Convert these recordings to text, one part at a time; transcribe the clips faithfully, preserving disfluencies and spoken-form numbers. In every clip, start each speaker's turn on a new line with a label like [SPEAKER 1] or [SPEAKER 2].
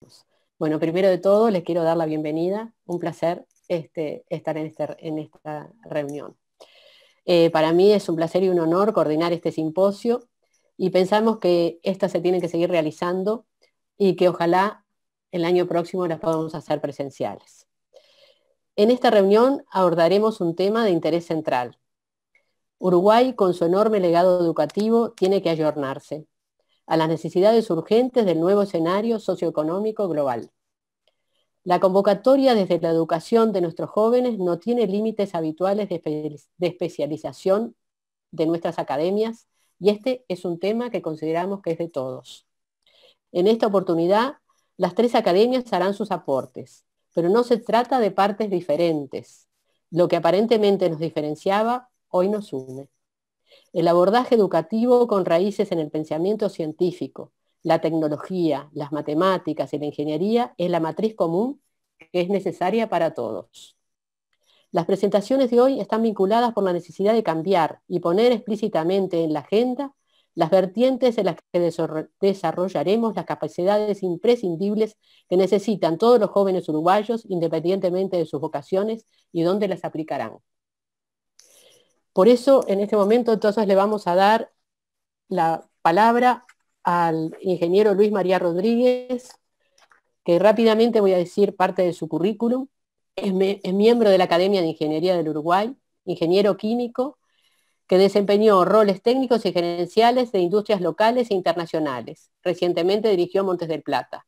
[SPEAKER 1] todos. Bueno, primero de todo les quiero dar la bienvenida, un placer este, estar en, este, en esta reunión. Eh, para mí es un placer y un honor coordinar este simposio y pensamos que esta se tiene que seguir realizando y que ojalá el año próximo las podamos hacer presenciales. En esta reunión abordaremos un tema de interés central. Uruguay, con su enorme legado educativo, tiene que ayornarse a las necesidades urgentes del nuevo escenario socioeconómico global. La convocatoria desde la educación de nuestros jóvenes no tiene límites habituales de especialización de nuestras academias y este es un tema que consideramos que es de todos. En esta oportunidad, las tres academias harán sus aportes, pero no se trata de partes diferentes. Lo que aparentemente nos diferenciaba, hoy nos une. El abordaje educativo con raíces en el pensamiento científico, la tecnología, las matemáticas y la ingeniería es la matriz común que es necesaria para todos. Las presentaciones de hoy están vinculadas por la necesidad de cambiar y poner explícitamente en la agenda las vertientes en las que desarrollaremos las capacidades imprescindibles que necesitan todos los jóvenes uruguayos, independientemente de sus vocaciones y dónde las aplicarán. Por eso, en este momento, entonces, le vamos a dar la palabra al ingeniero Luis María Rodríguez, que rápidamente voy a decir parte de su currículum. Es, me, es miembro de la Academia de Ingeniería del Uruguay, ingeniero químico, que desempeñó roles técnicos y gerenciales de industrias locales e internacionales. Recientemente dirigió Montes del Plata.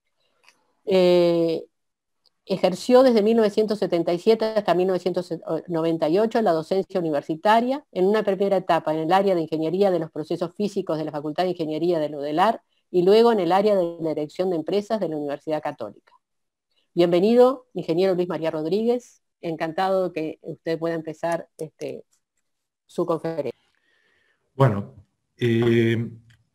[SPEAKER 1] Eh, Ejerció desde mil novecientos setenta y siete hasta mil novecientos noventa y ocho la docencia universitaria, en una primera etapa en el área de Ingeniería de los Procesos Físicos de la Facultad de Ingeniería de UDELAR y luego en el área de la Dirección de Empresas de la Universidad Católica. Bienvenido, ingeniero Luis María Rodríguez. Encantado de que usted pueda empezar este, su conferencia.
[SPEAKER 2] Bueno, eh,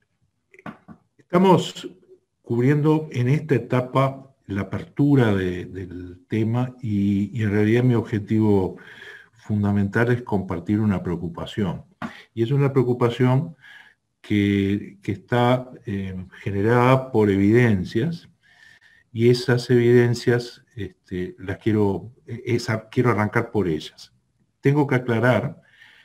[SPEAKER 2] estamos cubriendo en esta etapa la apertura de, del tema y, y en realidad mi objetivo fundamental es compartir una preocupación. Y es una preocupación que, que está eh, generada por evidencias y esas evidencias este, las quiero, esa, quiero arrancar por ellas. Tengo que aclarar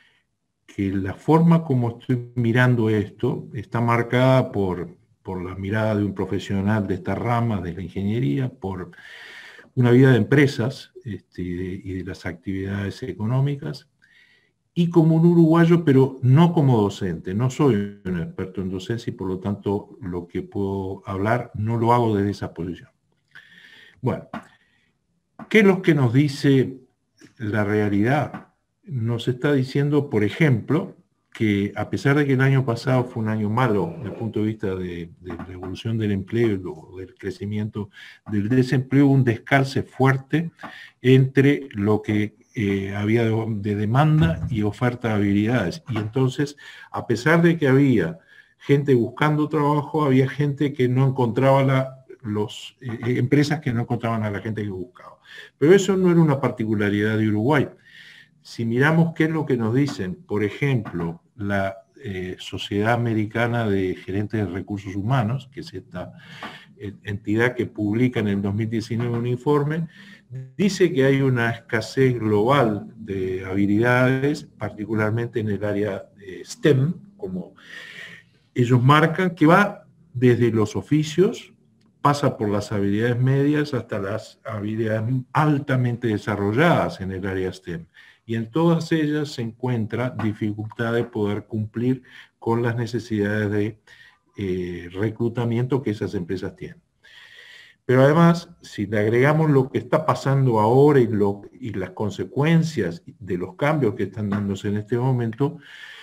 [SPEAKER 2] que la forma como estoy mirando esto está marcada por, por la mirada de un profesional de esta rama de la ingeniería, por una vida de empresas este, y, de, y de las actividades económicas, y como un uruguayo, pero no como docente. No soy un experto en docencia y por lo tanto lo que puedo hablar no lo hago desde esa posición. Bueno, ¿qué es lo que nos dice la realidad? Nos está diciendo, por ejemplo, que a pesar de que el año pasado fue un año malo desde el punto de vista de, de la evolución del empleo, del crecimiento del desempleo, un descalce fuerte entre lo que eh, había de, de demanda y oferta de habilidades. Y entonces, a pesar de que había gente buscando trabajo, había gente que no encontraba la Los, eh, empresas que no encontraban a la gente que buscaba. Pero eso no era una particularidad de Uruguay. Si miramos qué es lo que nos dicen, por ejemplo, la eh, Sociedad Americana de Gerentes de Recursos Humanos, que es esta eh, entidad que publica en el dos mil diecinueve un informe, dice que hay una escasez global de habilidades, particularmente en el área de STEM, como ellos marcan, que va desde los oficios, pasa por las habilidades medias hasta las habilidades altamente desarrolladas en el área STEM. Y en todas ellas se encuentra dificultad de poder cumplir con las necesidades de eh, reclutamiento que esas empresas tienen. Pero además, si le agregamos lo que está pasando ahora y, lo, y las consecuencias de los cambios que están dándose en este momento,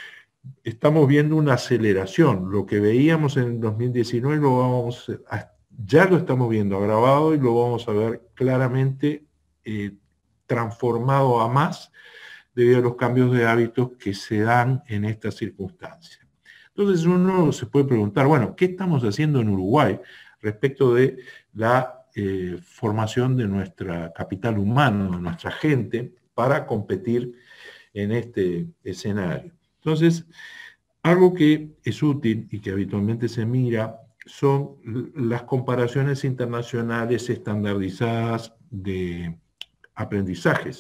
[SPEAKER 2] estamos viendo una aceleración. Lo que veíamos en el dos mil diecinueve lo vamos a ya lo estamos viendo agravado y lo vamos a ver claramente eh, transformado a más debido a los cambios de hábitos que se dan en estas circunstancias. Entonces uno se puede preguntar, bueno, ¿qué estamos haciendo en Uruguay respecto de la eh, formación de nuestra capital humano, de nuestra gente, para competir en este escenario? Entonces, algo que es útil y que habitualmente se mira son las comparaciones internacionales estandarizadas de aprendizajes.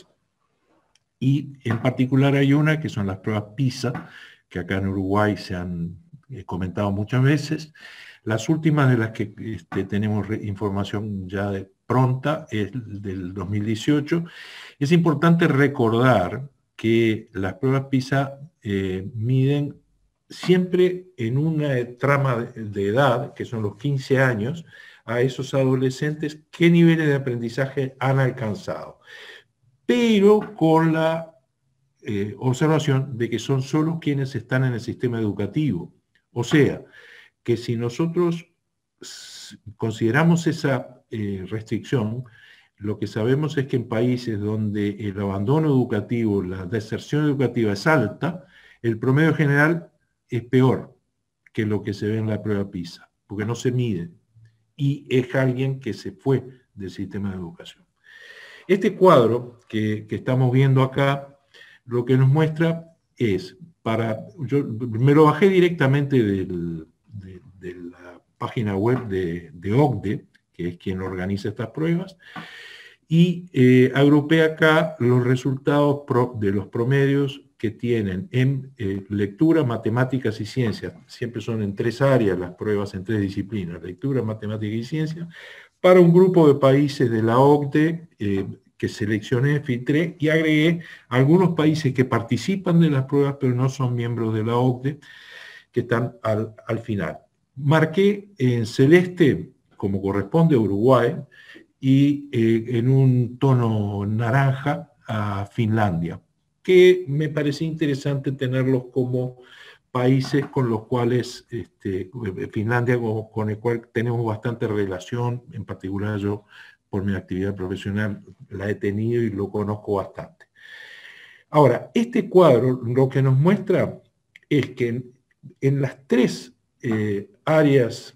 [SPEAKER 2] Y en particular hay una que son las pruebas PISA, que acá en Uruguay se han eh, comentado muchas veces. Las últimas de las que este, tenemos información ya de, pronta es del dos mil dieciocho. Es importante recordar que las pruebas PISA eh, miden siempre en una trama de edad, que son los quince años, a esos adolescentes qué niveles de aprendizaje han alcanzado, pero con la eh, observación de que son solo quienes están en el sistema educativo. O sea, que si nosotros consideramos esa eh, restricción, lo que sabemos es que en países donde el abandono educativo, la deserción educativa es alta, el promedio general es peor que lo que se ve en la prueba PISA, porque no se mide, y es alguien que se fue del sistema de educación. Este cuadro que, que estamos viendo acá, lo que nos muestra es, para, yo me lo bajé directamente del, de, de la página web de, de O C D E, que es quien organiza estas pruebas, y eh, agrupé acá los resultados pro, de los promedios que tienen en eh, lectura, matemáticas y ciencias. Siempre son en tres áreas las pruebas, en tres disciplinas, lectura, matemática y ciencia, para un grupo de países de la O C D E, eh, que seleccioné, filtré y agregué algunos países que participan de las pruebas, pero no son miembros de la O C D E, que están al, al final. Marqué en celeste, como corresponde a Uruguay, y eh, en un tono naranja a Finlandia, que me parecía interesante tenerlos como países con los cuales, este, Finlandia con, con el cual tenemos bastante relación, en particular yo por mi actividad profesional la he tenido y lo conozco bastante. Ahora, este cuadro lo que nos muestra es que en, en las tres eh, áreas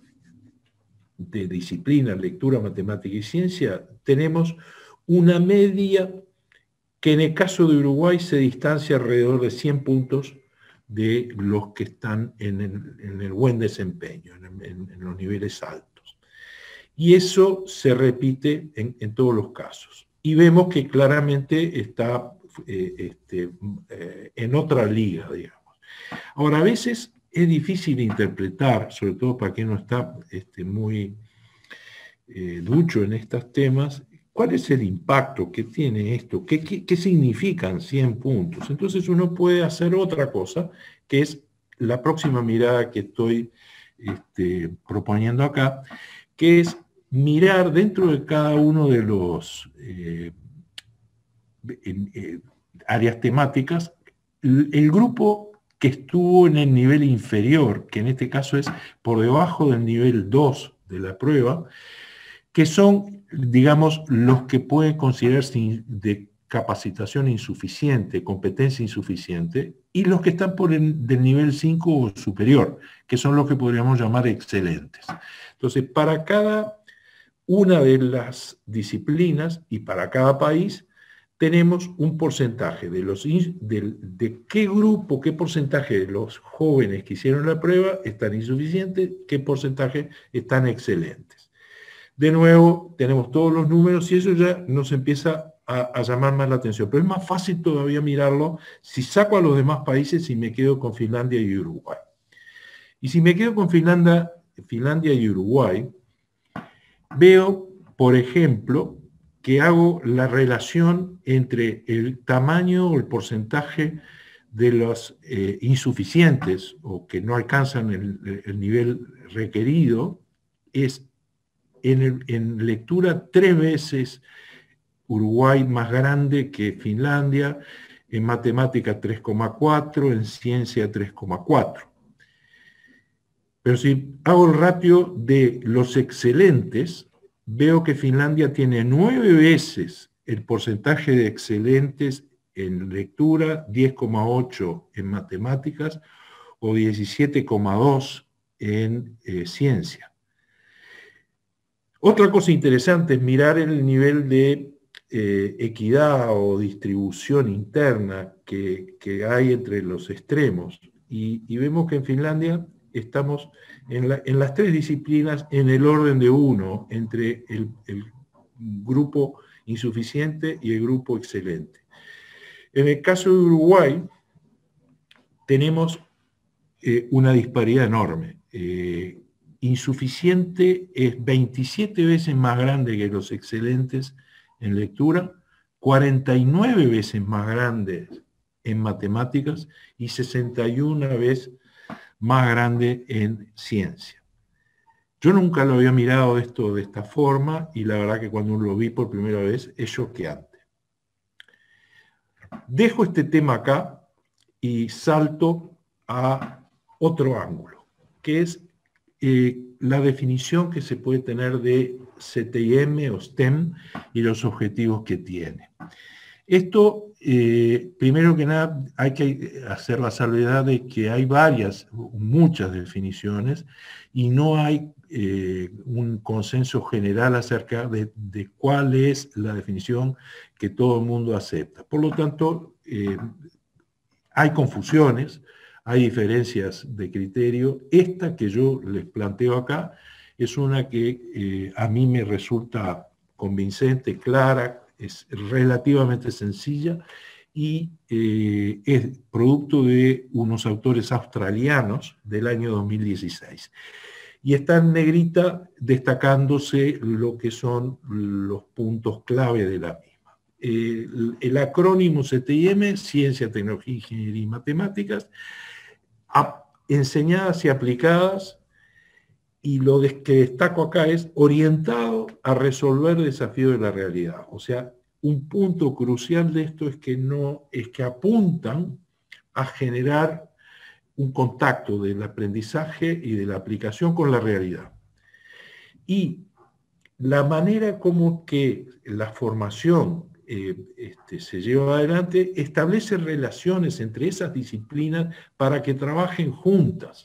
[SPEAKER 2] de disciplina, lectura, matemática y ciencia, tenemos una media que en el caso de Uruguay se distancia alrededor de cien puntos de los que están en el, en el buen desempeño, en, en, en los niveles altos. Y eso se repite en, en todos los casos. Y vemos que claramente está eh, este, eh, en otra liga, digamos. Ahora, a veces es difícil interpretar, sobre todo para quien no está este, muy eh, ducho en estos temas, cuál es el impacto que tiene esto, qué, qué, qué significan cien puntos. Entonces uno puede hacer otra cosa, que es la próxima mirada que estoy este, proponiendo acá, que es mirar dentro de cada uno de los eh, en, eh, áreas temáticas el, el grupo que estuvo en el nivel inferior, que en este caso es por debajo del nivel dos de la prueba, que son, digamos, los que pueden considerarse de capacitación insuficiente, competencia insuficiente, y los que están por el del nivel cinco o superior, que son los que podríamos llamar excelentes. Entonces, para cada una de las disciplinas y para cada país, tenemos un porcentaje de, los, de, de qué grupo, qué porcentaje de los jóvenes que hicieron la prueba están insuficientes, qué porcentaje están excelentes. De nuevo, tenemos todos los números y eso ya nos empieza a, a llamar más la atención. Pero es más fácil todavía mirarlo si saco a los demás países y me quedo con Finlandia y Uruguay. Y si me quedo con Finlandia, Finlandia y Uruguay, veo, por ejemplo, que hago la relación entre el tamaño o el porcentaje de los eh, insuficientes o que no alcanzan el, el nivel requerido, es en, el, en lectura tres veces Uruguay más grande que Finlandia, en matemática tres coma cuatro, en ciencia tres coma cuatro. Pero si hago el ratio de los excelentes, veo que Finlandia tiene nueve veces el porcentaje de excelentes en lectura, diez coma ocho en matemáticas o diecisiete coma dos en eh, ciencia. Otra cosa interesante es mirar el nivel de eh, equidad o distribución interna que, que hay entre los extremos. Y, y vemos que en Finlandia estamos en, la, en las tres disciplinas en el orden de uno, entre el, el grupo insuficiente y el grupo excelente. En el caso de Uruguay, tenemos eh, una disparidad enorme. Eh, insuficiente es veintisiete veces más grande que los excelentes en lectura, cuarenta y nueve veces más grande en matemáticas y sesenta y una veces más grande en ciencia. Yo nunca lo había mirado esto de esta forma y la verdad que cuando lo vi por primera vez es choqueante. Dejo este tema acá y salto a otro ángulo, que es eh, la definición que se puede tener de C T I M o STEM y los objetivos que tiene. Esto, eh, primero que nada, hay que hacer la salvedad de que hay varias, muchas definiciones, y no hay eh, un consenso general acerca de, de cuál es la definición que todo el mundo acepta. Por lo tanto, eh, hay confusiones, hay diferencias de criterio. Esta que yo les planteo acá es una que eh, a mí me resulta convincente, clara, es relativamente sencilla y eh, es producto de unos autores australianos del año dos mil dieciséis. Y está en negrita destacándose lo que son los puntos clave de la misma. El, el acrónimo C T I M, Ciencia, Tecnología, Ingeniería y Matemáticas, a, enseñadas y aplicadas, y lo que destaco acá es orientado a resolver desafíos de la realidad. O sea, un punto crucial de esto es que, no, es que apuntan a generar un contacto del aprendizaje y de la aplicación con la realidad. Y la manera como que la formación eh, este, se lleva adelante establece relaciones entre esas disciplinas para que trabajen juntas.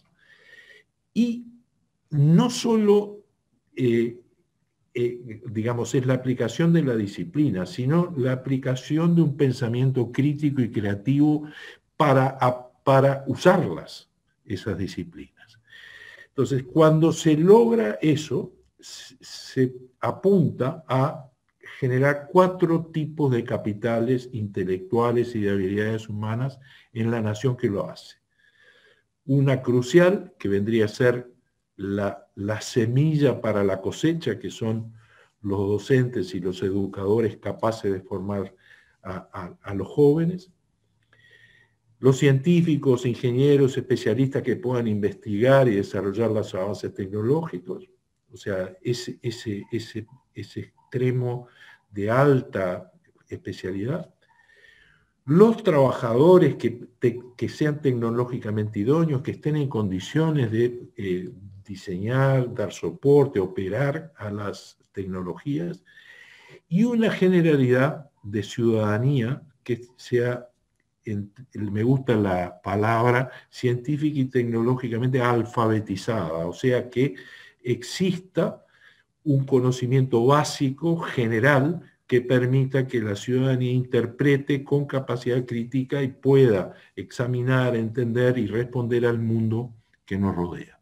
[SPEAKER 2] Y no solo, eh, eh, digamos, es la aplicación de la disciplina, sino la aplicación de un pensamiento crítico y creativo para, a, para usarlas, esas disciplinas. Entonces, cuando se logra eso, se apunta a generar cuatro tipos de capitales intelectuales y de habilidades humanas en la nación que lo hace. Una crucial, que vendría a ser la, la semilla para la cosecha, que son los docentes y los educadores capaces de formar a, a, a los jóvenes. Los científicos, ingenieros, especialistas que puedan investigar y desarrollar los avances tecnológicos. O sea, ese, ese, ese, ese extremo de alta especialidad. Los trabajadores que, te, que sean tecnológicamente idóneos, que estén en condiciones de eh, diseñar, dar soporte, operar a las tecnologías, y una generalidad de ciudadanía que sea, en, me gusta la palabra, científica y tecnológicamente alfabetizada, o sea que exista un conocimiento básico, general, que permita que la ciudadanía interprete con capacidad crítica y pueda examinar, entender y responder al mundo que nos rodea.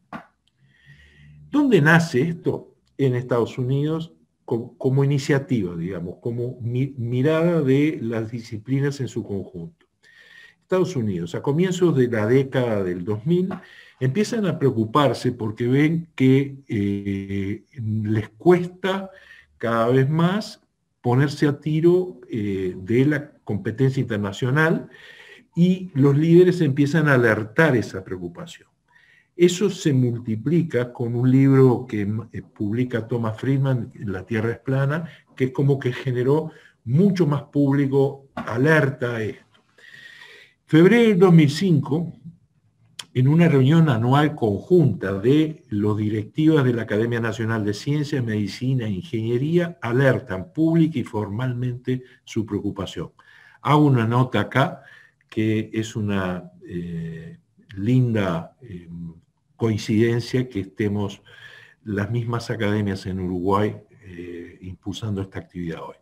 [SPEAKER 2] ¿Dónde nace esto? En Estados Unidos, como, como iniciativa, digamos, como mi, mirada de las disciplinas en su conjunto. Estados Unidos, a comienzos de la década del dos mil, empiezan a preocuparse porque ven que eh, les cuesta cada vez más ponerse a tiro eh, de la competencia internacional y los líderes empiezan a alertar esa preocupación. Eso se multiplica con un libro que eh, publica Thomas Friedman, La Tierra es plana, que es como que generó mucho más público alerta a esto. Febrero del dos mil cinco, en una reunión anual conjunta de los directivos de la Academia Nacional de Ciencias, Medicina e Ingeniería, alertan pública y formalmente su preocupación. Hago una nota acá, que es una eh, linda eh, coincidencia que estemos las mismas academias en Uruguay eh, impulsando esta actividad hoy.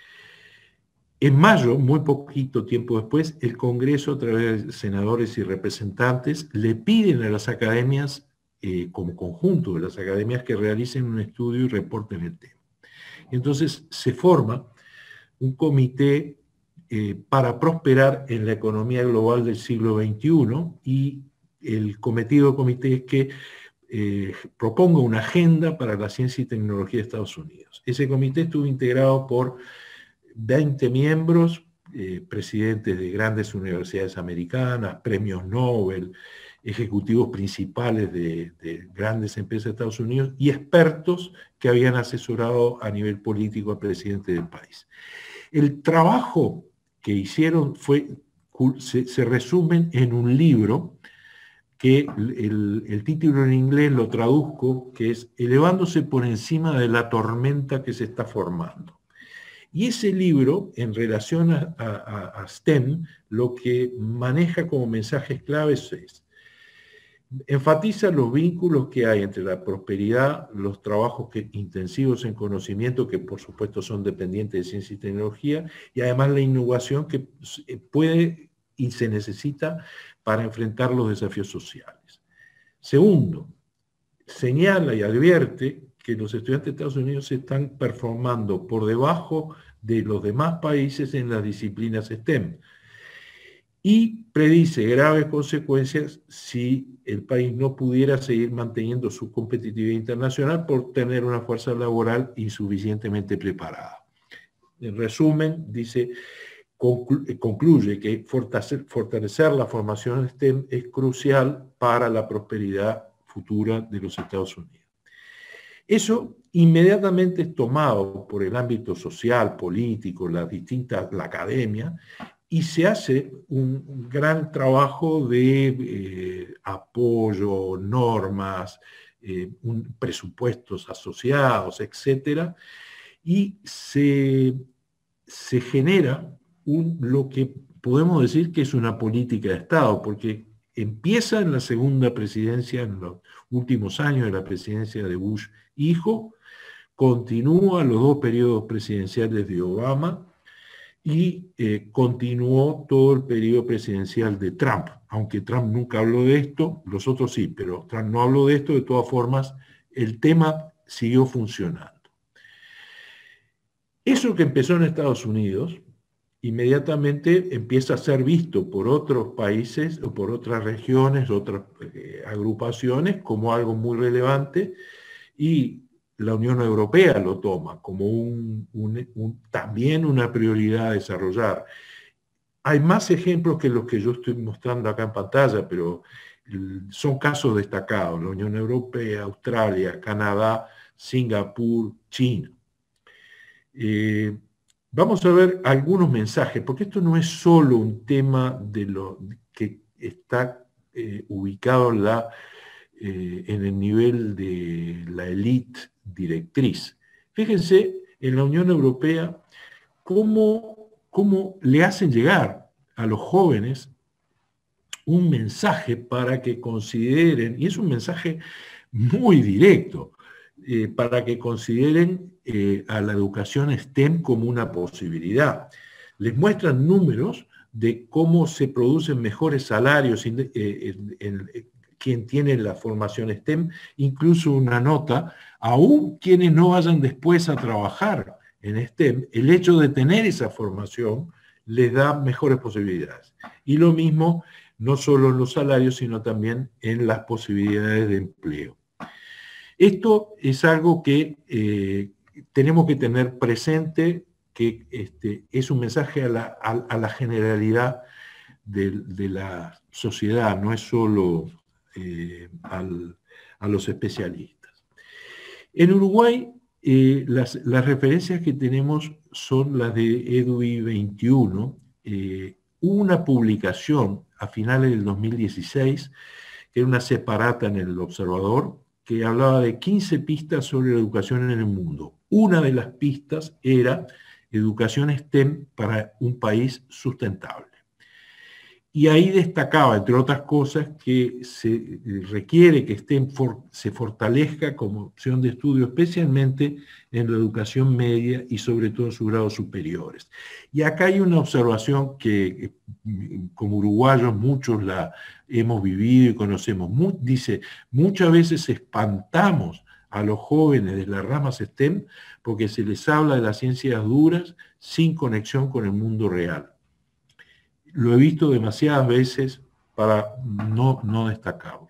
[SPEAKER 2] En mayo, muy poquito tiempo después, el Congreso, a través de senadores y representantes, le piden a las academias eh, como conjunto de las academias que realicen un estudio y reporten el tema. Entonces se forma un comité eh, para prosperar en la economía global del siglo veintiuno, y el cometido del comité es que eh, proponga una agenda para la ciencia y tecnología de Estados Unidos. Ese comité estuvo integrado por veinte miembros, eh, presidentes de grandes universidades americanas, premios Nobel, ejecutivos principales de, de grandes empresas de Estados Unidos y expertos que habían asesorado a nivel político al presidente del país. El trabajo que hicieron fue, se, se resumen en un libro que el, el título en inglés lo traduzco, que es Elevándose por encima de la tormenta que se está formando. Y ese libro, en relación a, a, a STEM, lo que maneja como mensajes claves es: enfatiza los vínculos que hay entre la prosperidad, los trabajos que, intensivos en conocimiento, que por supuesto son dependientes de ciencia y tecnología, y además la innovación que puede y se necesita para enfrentar los desafíos sociales. Segundo, señala y advierte que los estudiantes de Estados Unidos se están performando por debajo de los demás países en las disciplinas STEM, y predice graves consecuencias si el país no pudiera seguir manteniendo su competitividad internacional por tener una fuerza laboral insuficientemente preparada. En resumen, dice, conclu concluye que fortalecer, fortalecer la formación STEM es crucial para la prosperidad futura de los Estados Unidos. Eso inmediatamente es tomado por el ámbito social, político, las distintas, la academia, y se hace un gran trabajo de eh, apoyo, normas, eh, un, presupuestos asociados, etcétera, y se, se genera un, lo que podemos decir que es una política de Estado, porque empieza en la segunda presidencia, en los últimos años de la presidencia de Bush hijo, continúa los dos periodos presidenciales de Obama, y eh, continuó todo el periodo presidencial de Trump, aunque Trump nunca habló de esto, los otros sí, pero Trump no habló de esto. De todas formas, el tema siguió funcionando. Eso que empezó en Estados Unidos, inmediatamente empieza a ser visto por otros países o por otras regiones, otras eh, agrupaciones, como algo muy relevante, y la Unión Europea lo toma como un, un, un, también una prioridad a desarrollar. Hay más ejemplos que los que yo estoy mostrando acá en pantalla, pero son casos destacados: la Unión Europea, Australia, Canadá, Singapur, China. Eh, vamos a ver algunos mensajes, porque esto no es solo un tema de lo que está eh, ubicado en la Eh, en el nivel de la élite directriz. Fíjense en la Unión Europea cómo, cómo le hacen llegar a los jóvenes un mensaje para que consideren, y es un mensaje muy directo, eh, para que consideren eh, a la educación STEM como una posibilidad. Les muestran números de cómo se producen mejores salarios en, en, en quien tiene la formación STEM, incluso una nota, aún quienes no vayan después a trabajar en STEM, el hecho de tener esa formación les da mejores posibilidades. Y lo mismo, no solo en los salarios, sino también en las posibilidades de empleo. Esto es algo que eh, tenemos que tener presente, que este, es un mensaje a la, a, a la generalidad de, de la sociedad, no es solo Eh, al, a los especialistas. En Uruguay, eh, las, las referencias que tenemos son las de EDUI veintiuno. Eh, hubo una publicación a finales del dos mil dieciséis, que era una separata en El Observador, que hablaba de quince pistas sobre la educación en el mundo. Una de las pistas era educación STEM para un país sustentable. Y ahí destacaba, entre otras cosas, que se requiere que STEM for, se fortalezca como opción de estudio, especialmente en la educación media y sobre todo en sus grados superiores. Y acá hay una observación que como uruguayos muchos la hemos vivido y conocemos. Mu- dice, muchas veces espantamos a los jóvenes de las ramas STEM porque se les habla de las ciencias duras sin conexión con el mundo real. Lo he visto demasiadas veces para no, no destacarlo.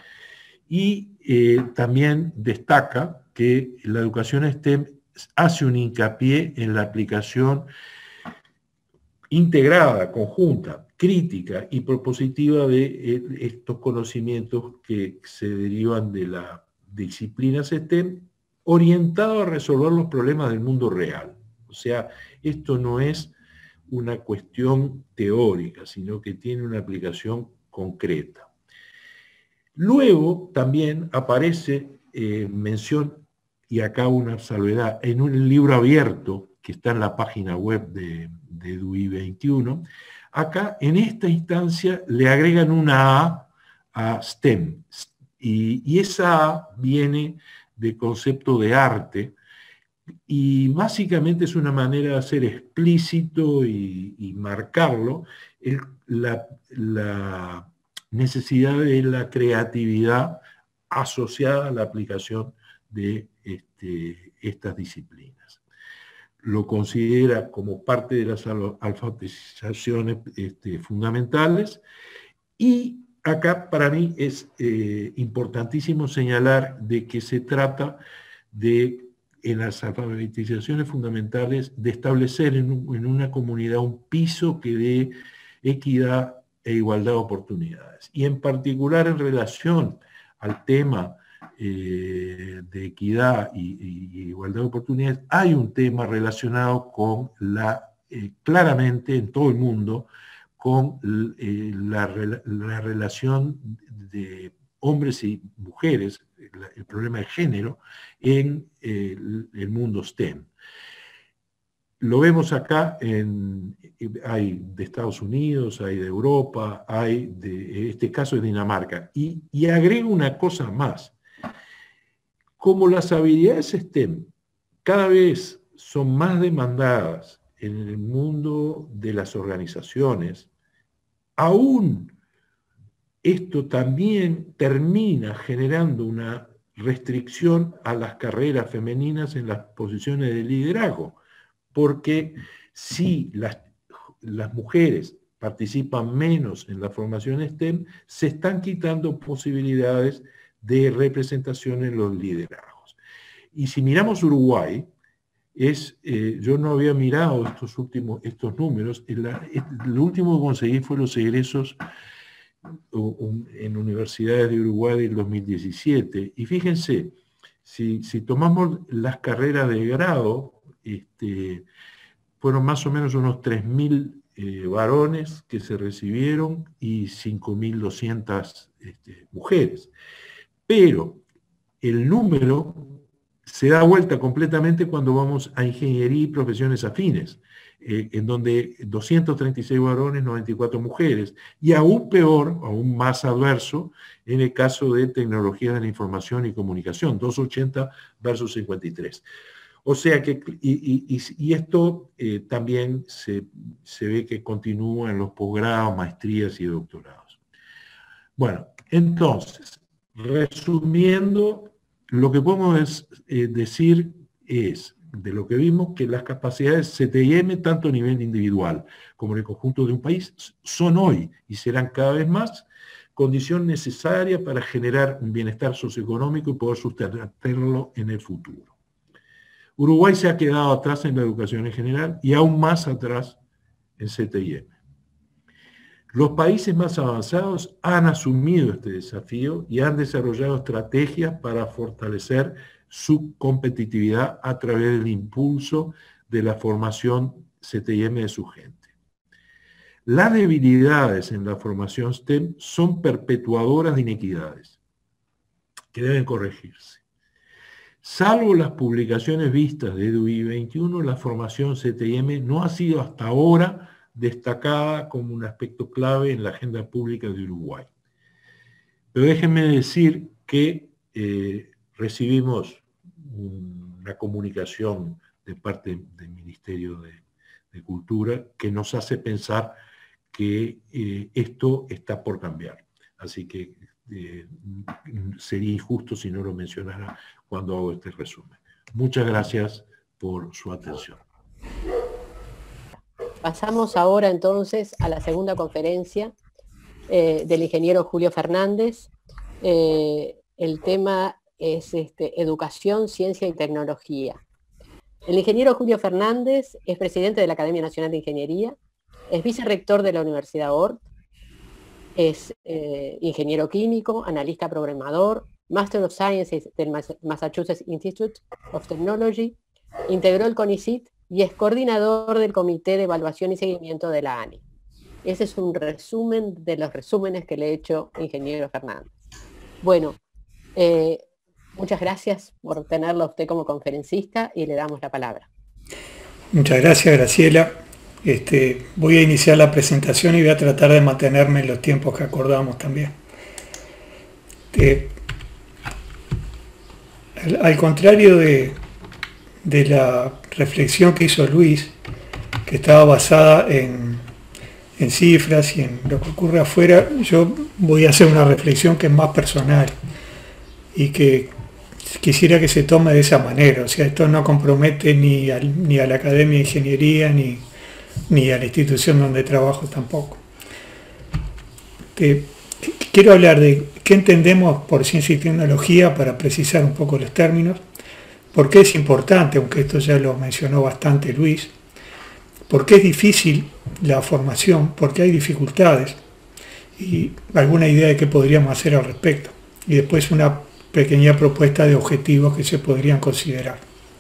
[SPEAKER 2] Y eh, también destaca que la educación STEM hace un hincapié en la aplicación integrada, conjunta, crítica y propositiva de eh, estos conocimientos que se derivan de la disciplina STEM, orientado a resolver los problemas del mundo real. O sea, esto no es una cuestión teórica, sino que tiene una aplicación concreta. Luego también aparece eh, mención, y acá una salvedad, en un libro abierto que está en la página web de, de E D U I veintiuno, acá en esta instancia le agregan una A a STEM, y, y esa A viene de concepto de arte, y básicamente es una manera de hacer explícito y, y marcarlo el, la, la necesidad de la creatividad asociada a la aplicación de este, estas disciplinas. Lo considera como parte de las alfabetizaciones este, fundamentales, y acá para mí es eh, importantísimo señalar de que se trata de, en las alfabetizaciones fundamentales, de establecer en, un, en una comunidad un piso que dé equidad e igualdad de oportunidades. Y en particular en relación al tema eh, de equidad y, y, y igualdad de oportunidades, hay un tema relacionado con la, eh, claramente en todo el mundo, con eh, la, la relación de hombres y mujeres, el, el problema de género, en eh, el, el mundo STEM. Lo vemos acá, en, hay de Estados Unidos, hay de Europa, hay de, este caso es Dinamarca. Y, y agrego una cosa más. Como las habilidades STEM cada vez son más demandadas en el mundo de las organizaciones, aún esto también termina generando una restricción a las carreras femeninas en las posiciones de liderazgo, porque si las, las mujeres participan menos en la formación STEM, se están quitando posibilidades de representación en los liderazgos. Y si miramos Uruguay, es, eh, yo no había mirado estos últimos estos números, el, el último que conseguí fue los egresos en universidades de Uruguay del dos mil diecisiete, y fíjense, si, si tomamos las carreras de grado, este, fueron más o menos unos tres mil eh, varones que se recibieron y cinco mil doscientas este, mujeres. Pero el número se da vuelta completamente cuando vamos a ingeniería y profesiones afines, eh, en donde doscientos treinta y seis varones, noventa y cuatro mujeres, y aún peor, aún más adverso, en el caso de tecnología de la información y comunicación, doscientos ochenta versus cincuenta y tres. O sea que, y, y, y esto eh, también se, se ve que continúa en los posgrados, maestrías y doctorados. Bueno, entonces, resumiendo, lo que podemos eh, decir es, de lo que vimos, que las capacidades C T I M, tanto a nivel individual como en el conjunto de un país, son hoy y serán cada vez más condición necesaria para generar un bienestar socioeconómico y poder sustentarlo en el futuro. Uruguay se ha quedado atrás en la educación en general y aún más atrás en C T I M. Los países más avanzados han asumido este desafío y han desarrollado estrategias para fortalecer su competitividad a través del impulso de la formación C T I M de su gente. Las debilidades en la formación STEM son perpetuadoras de inequidades que deben corregirse. Salvo las publicaciones vistas de E D U I veintiuno, la formación C T I M no ha sido hasta ahora destacada como un aspecto clave en la agenda pública de Uruguay. Pero déjenme decir que eh, recibimos una comunicación de parte del Ministerio de, de Cultura que nos hace pensar que eh, esto está por cambiar. Así que eh, sería injusto si no lo mencionara cuando hago este resumen. Muchas gracias por su atención.
[SPEAKER 1] Pasamos ahora entonces a la segunda conferencia eh, del ingeniero Julio Fernández. Eh, el tema es este, Educación, Ciencia y Tecnología. El ingeniero Julio Fernández es presidente de la Academia Nacional de Ingeniería, es vicerrector de la Universidad Ort, es eh, ingeniero químico, analista programador, Master of Science del Massachusetts Institute of Technology, integró el CONICYT y es coordinador del Comité de Evaluación y Seguimiento de la A N I. Ese es un resumen de los resúmenes que le he hecho ingeniero Fernández. Bueno, eh, muchas gracias por tenerlo a usted como conferencista y le damos la palabra.
[SPEAKER 3] Muchas gracias, Graciela. Este, voy a iniciar la presentación y voy a tratar de mantenerme en los tiempos que acordamos también. Eh, al, al contrario de, de la reflexión que hizo Luis, que estaba basada en, en cifras y en lo que ocurre afuera, yo voy a hacer una reflexión que es más personal y que quisiera que se tome de esa manera. O sea, esto no compromete ni, al, ni a la Academia de Ingeniería ni, ni a la institución donde trabajo tampoco. Te, quiero hablar de qué entendemos por ciencia y tecnología para precisar un poco los términos, por qué es importante, aunque esto ya lo mencionó bastante Luis, por qué es difícil la formación, por qué hay dificultades y alguna idea de qué podríamos hacer al respecto. Y después una pequeña propuesta de objetivos que se podrían considerar.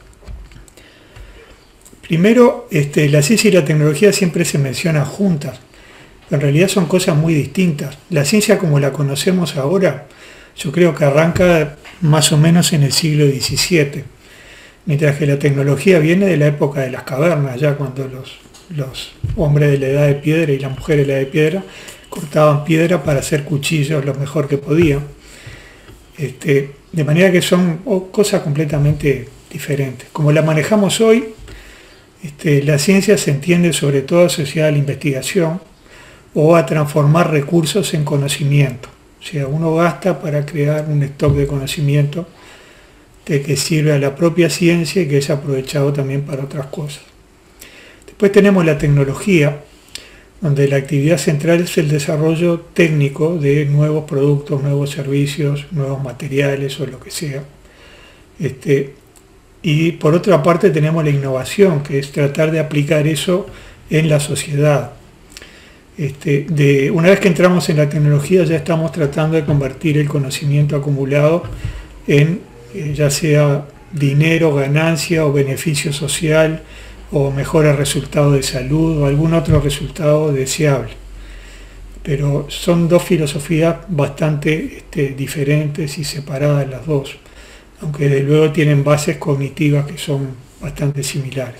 [SPEAKER 3] Primero, este, la ciencia y la tecnología siempre se mencionan juntas, pero en realidad son cosas muy distintas. La ciencia como la conocemos ahora, yo creo que arranca más o menos en el siglo diecisiete, mientras que la tecnología viene de la época de las cavernas, ya cuando los, los hombres de la edad de piedra y las mujeres de la edad de piedra cortaban piedra para hacer cuchillos lo mejor que podían. Este, de manera que son cosas completamente diferentes. Como la manejamos hoy, este, la ciencia se entiende sobre todo asociada a la investigación o a transformar recursos en conocimiento. O sea, uno gasta para crear un stock de conocimiento de que sirve a la propia ciencia y que es aprovechado también para otras cosas. Después tenemos la tecnología, donde la actividad central es el desarrollo técnico de nuevos productos, nuevos servicios, nuevos materiales o lo que sea. Este, y por otra parte tenemos la innovación, que es tratar de aplicar eso en la sociedad. Este, de, una vez que entramos en la tecnología ya estamos tratando de convertir el conocimiento acumulado en eh, ya sea dinero, ganancia o beneficio social, o mejora resultado de salud o algún otro resultado deseable. Pero son dos filosofías bastante este, diferentes y separadas las dos, aunque desde luego tienen bases cognitivas que son bastante similares.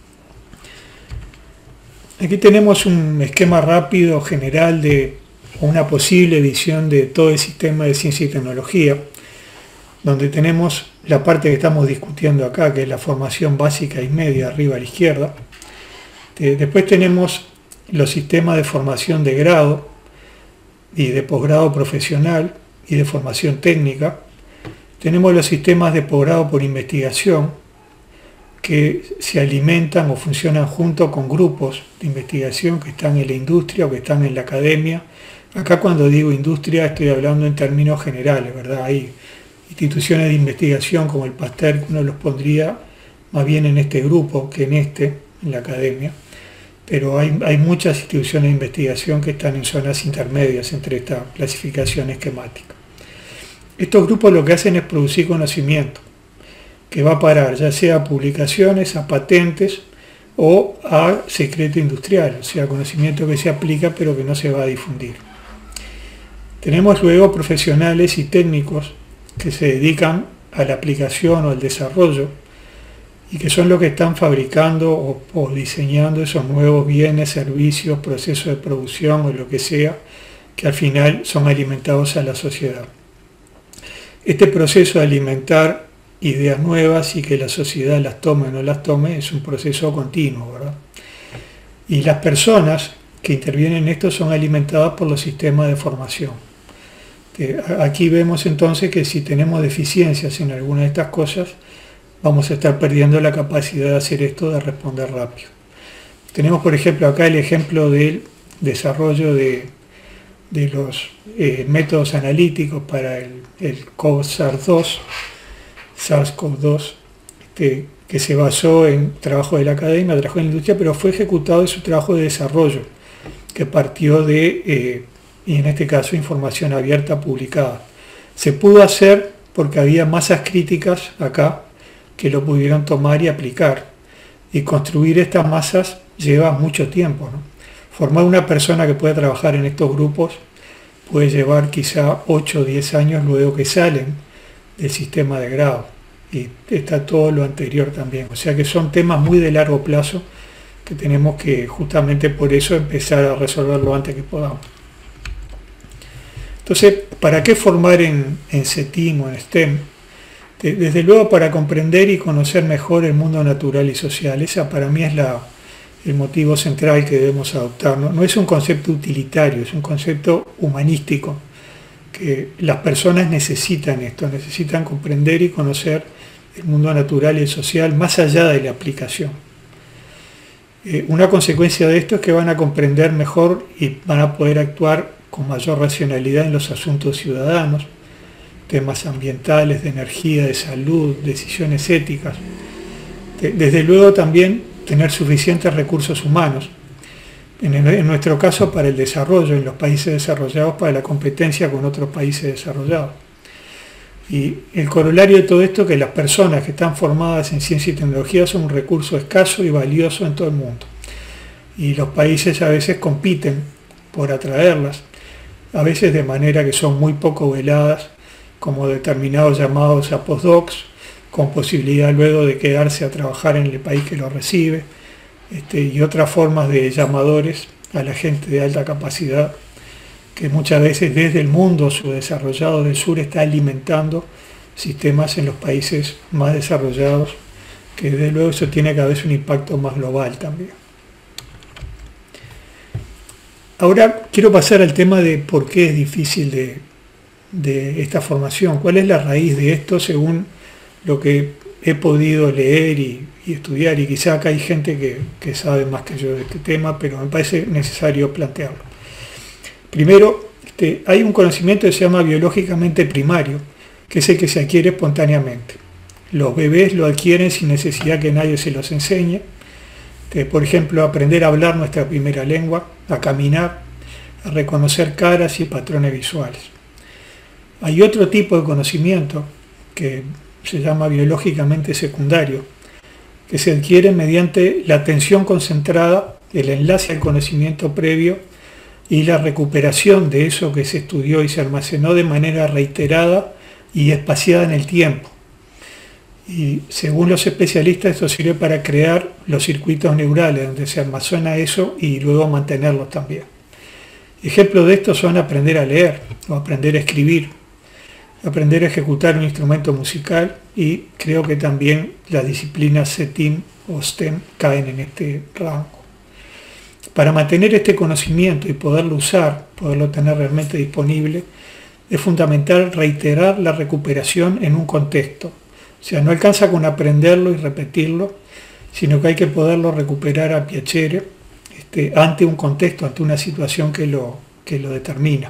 [SPEAKER 3] Aquí tenemos un esquema rápido general de una posible visión de todo el sistema de ciencia y tecnología, donde tenemos la parte que estamos discutiendo acá, que es la formación básica y media, arriba a la izquierda. Después tenemos los sistemas de formación de grado y de posgrado profesional y de formación técnica. Tenemos los sistemas de posgrado por investigación, que se alimentan o funcionan junto con grupos de investigación que están en la industria o que están en la academia. Acá cuando digo industria estoy hablando en términos generales, ¿verdad? Hay instituciones de investigación como el Pasteur, que uno los pondría más bien en este grupo que en este, en la academia, pero hay, hay muchas instituciones de investigación que están en zonas intermedias entre esta clasificación esquemática. Estos grupos lo que hacen es producir conocimiento, que va a parar ya sea a publicaciones, a patentes o a secreto industrial, o sea, conocimiento que se aplica pero que no se va a difundir. Tenemos luego profesionales y técnicos que se dedican a la aplicación o al desarrollo y que son los que están fabricando o, o diseñando esos nuevos bienes, servicios, procesos de producción o lo que sea, que al final son alimentados a la sociedad. Este proceso de alimentar ideas nuevas y que la sociedad las tome o no las tome es un proceso continuo, ¿verdad? Y las personas que intervienen en esto son alimentadas por los sistemas de formación. Aquí vemos entonces que si tenemos deficiencias en alguna de estas cosas, vamos a estar perdiendo la capacidad de hacer esto, de responder rápido. Tenemos, por ejemplo, acá el ejemplo del desarrollo de, de los eh, métodos analíticos para el, el SARS dos, SARS-CoV dos, este, que se basó en trabajo de la academia, trabajo en la industria, pero fue ejecutado en su trabajo de desarrollo, que partió de, eh, y en este caso, información abierta publicada. Se pudo hacer porque había masas críticas acá que lo pudieron tomar y aplicar. Y construir estas masas lleva mucho tiempo, ¿no? Formar una persona que pueda trabajar en estos grupos puede llevar quizá ocho o diez años luego que salen del sistema de grado. Y está todo lo anterior también. O sea que son temas muy de largo plazo que tenemos que justamente por eso empezar a resolver lo antes que podamos. Entonces, ¿para qué formar en, en STEAM o en STEM? Desde luego para comprender y conocer mejor el mundo natural y social. Esa para mí es la, el motivo central que debemos adoptar. ¿no? No es un concepto utilitario, es un concepto humanístico, que las personas necesitan esto, necesitan comprender y conocer el mundo natural y social más allá de la aplicación. Eh, una consecuencia de esto es que van a comprender mejor y van a poder actuar con mayor racionalidad en los asuntos ciudadanos, temas ambientales, de energía, de salud, decisiones éticas. Desde luego también tener suficientes recursos humanos, en, en nuestro caso para el desarrollo, en los países desarrollados, para la competencia con otros países desarrollados. Y el corolario de todo esto es que las personas que están formadas en ciencia y tecnología son un recurso escaso y valioso en todo el mundo. Y los países a veces compiten por atraerlas, a veces de manera que son muy poco veladas, como determinados llamados a postdocs, con posibilidad luego de quedarse a trabajar en el país que lo recibe, este, y otras formas de llamadores a la gente de alta capacidad, que muchas veces desde el mundo subdesarrollado del sur está alimentando sistemas en los países más desarrollados, que desde luego eso tiene cada vez un impacto más global también. Ahora quiero pasar al tema de por qué es difícil de, de esta formación, cuál es la raíz de esto según lo que he podido leer y, y estudiar, y quizá acá hay gente que, que sabe más que yo de este tema, pero me parece necesario plantearlo. Primero, este, hay un conocimiento que se llama biológicamente primario, que es el que se adquiere espontáneamente. Los bebés lo adquieren sin necesidad que nadie se los enseñe. Este, por ejemplo, aprender a hablar nuestra primera lengua, a caminar, a reconocer caras y patrones visuales. Hay otro tipo de conocimiento que se llama biológicamente secundario, que se adquiere mediante la atención concentrada, el enlace al conocimiento previo y la recuperación de eso que se estudió y se almacenó de manera reiterada y espaciada en el tiempo. Y según los especialistas, esto sirve para crear los circuitos neurales donde se almacena eso y luego mantenerlos también. Ejemplos de esto son aprender a leer o aprender a escribir, aprender a ejecutar un instrumento musical, y creo que también las disciplinas STEAM o STEM caen en este rango. Para mantener este conocimiento y poderlo usar, poderlo tener realmente disponible, es fundamental reiterar la recuperación en un contexto. O sea, no alcanza con aprenderlo y repetirlo, sino que hay que poderlo recuperar a piacere este, ante un contexto, ante una situación que lo, que lo determina.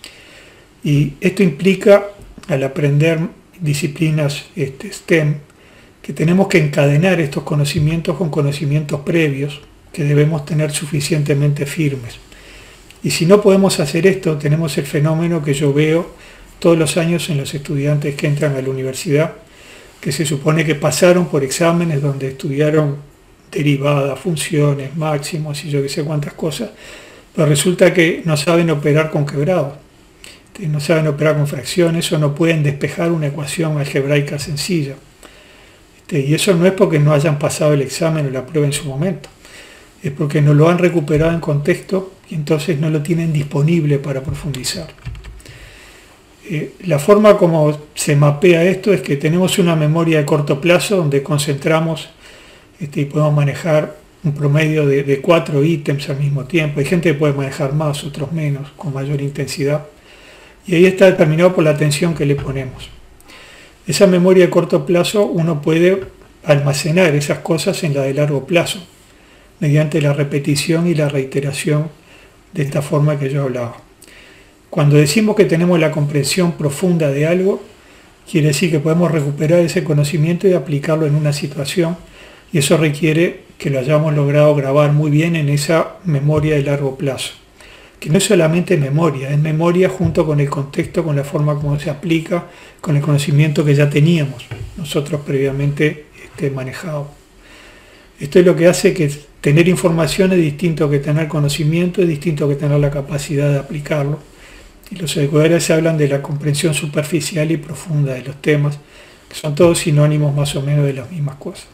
[SPEAKER 3] Y esto implica, al aprender disciplinas este, STEM, que tenemos que encadenar estos conocimientos con conocimientos previos que debemos tener suficientemente firmes. Y si no podemos hacer esto, tenemos el fenómeno que yo veo todos los años en los estudiantes que entran a la universidad, que se supone que pasaron por exámenes donde estudiaron derivadas, funciones, máximos y yo que sé cuántas cosas, pero resulta que no saben operar con quebrados, no saben operar con fracciones o no pueden despejar una ecuación algebraica sencilla. Y eso no es porque no hayan pasado el examen o la prueba en su momento, es porque no lo han recuperado en contexto y entonces no lo tienen disponible para profundizar. Eh, la forma como se mapea esto es que tenemos una memoria de corto plazo donde concentramos este, y podemos manejar un promedio de, de cuatro ítems al mismo tiempo. Hay gente que puede manejar más, otros menos, con mayor intensidad. Y ahí está determinado por la atención que le ponemos. Esa memoria de corto plazo uno puede almacenar esas cosas en la de largo plazo, mediante la repetición y la reiteración de esta forma que yo hablaba. Cuando decimos que tenemos la comprensión profunda de algo, quiere decir que podemos recuperar ese conocimiento y aplicarlo en una situación, y eso requiere que lo hayamos logrado grabar muy bien en esa memoria de largo plazo, que no es solamente memoria, es memoria junto con el contexto, con la forma como se aplica, con el conocimiento que ya teníamos nosotros previamente este, manejado. Esto es lo que hace que tener información es distinto que tener conocimiento, es distinto que tener la capacidad de aplicarlo. Y los educadores hablan de la comprensión superficial y profunda de los temas, que son todos sinónimos más o menos de las mismas cosas.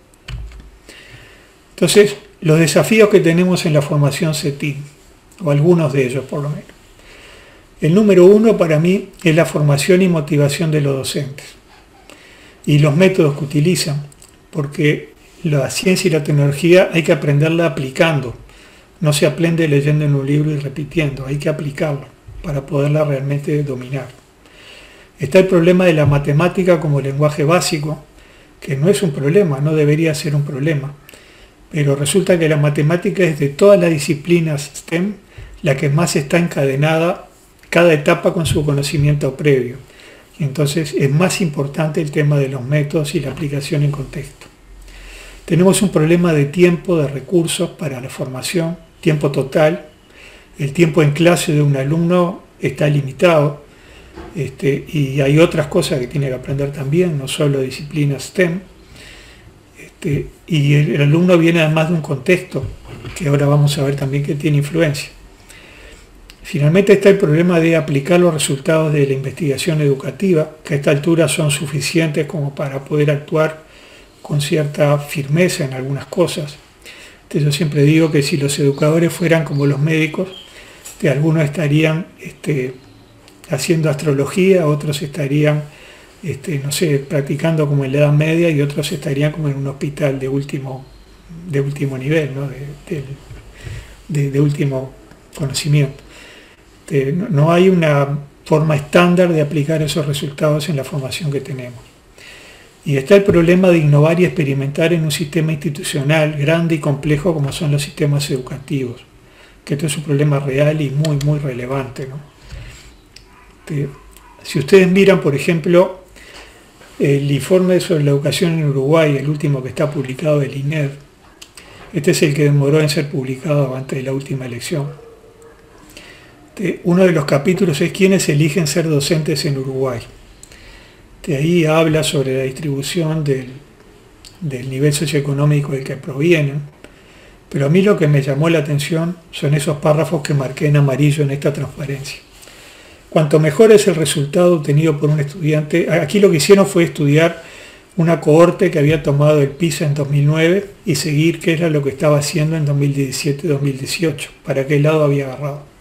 [SPEAKER 3] Entonces, los desafíos que tenemos en la formación CETIN, o algunos de ellos por lo menos. El número uno para mí es la formación y motivación de los docentes y los métodos que utilizan, porque la ciencia y la tecnología hay que aprenderla aplicando, no se aprende leyendo en un libro y repitiendo, hay que aplicarlo para poderla realmente dominar. Está el problema de la matemática como lenguaje básico, que no es un problema, no debería ser un problema, pero resulta que la matemática es de todas las disciplinas STEM la que más está encadenada cada etapa con su conocimiento previo. Y entonces es más importante el tema de los métodos y la aplicación en contexto. Tenemos un problema de tiempo, de recursos para la formación, tiempo total. El tiempo en clase de un alumno está limitado este, y hay otras cosas que tiene que aprender también, no solo disciplinas STEM. Este, y el, el alumno viene además de un contexto, que ahora vamos a ver también que tiene influencia. Finalmente está el problema de aplicar los resultados de la investigación educativa, que a esta altura son suficientes como para poder actuar con cierta firmeza en algunas cosas. Entonces yo siempre digo que si los educadores fueran como los médicos, de algunos estarían este, haciendo astrología, otros estarían, este, no sé, practicando como en la Edad Media y otros estarían como en un hospital de último, de último nivel, ¿no? de, de, de, de último conocimiento. No hay una forma estándar de aplicar esos resultados en la formación que tenemos. Y está el problema de innovar y experimentar en un sistema institucional grande y complejo como son los sistemas educativos, que esto es un problema real y muy, muy relevante, ¿no? Si ustedes miran, por ejemplo, el informe sobre la educación en Uruguay, el último que está publicado del I N E D, este es el que demoró en ser publicado antes de la última elección. Uno de los capítulos es quiénes eligen ser docentes en Uruguay. De ahí habla sobre la distribución del, del nivel socioeconómico del que provienen, pero a mí lo que me llamó la atención son esos párrafos que marqué en amarillo en esta transparencia. Cuanto mejor es el resultado obtenido por un estudiante, aquí lo que hicieron fue estudiar una cohorte que había tomado el PISA en dos mil nueve y seguir qué era lo que estaba haciendo en dos mil diecisiete dos mil dieciocho, para qué lado había agarrado.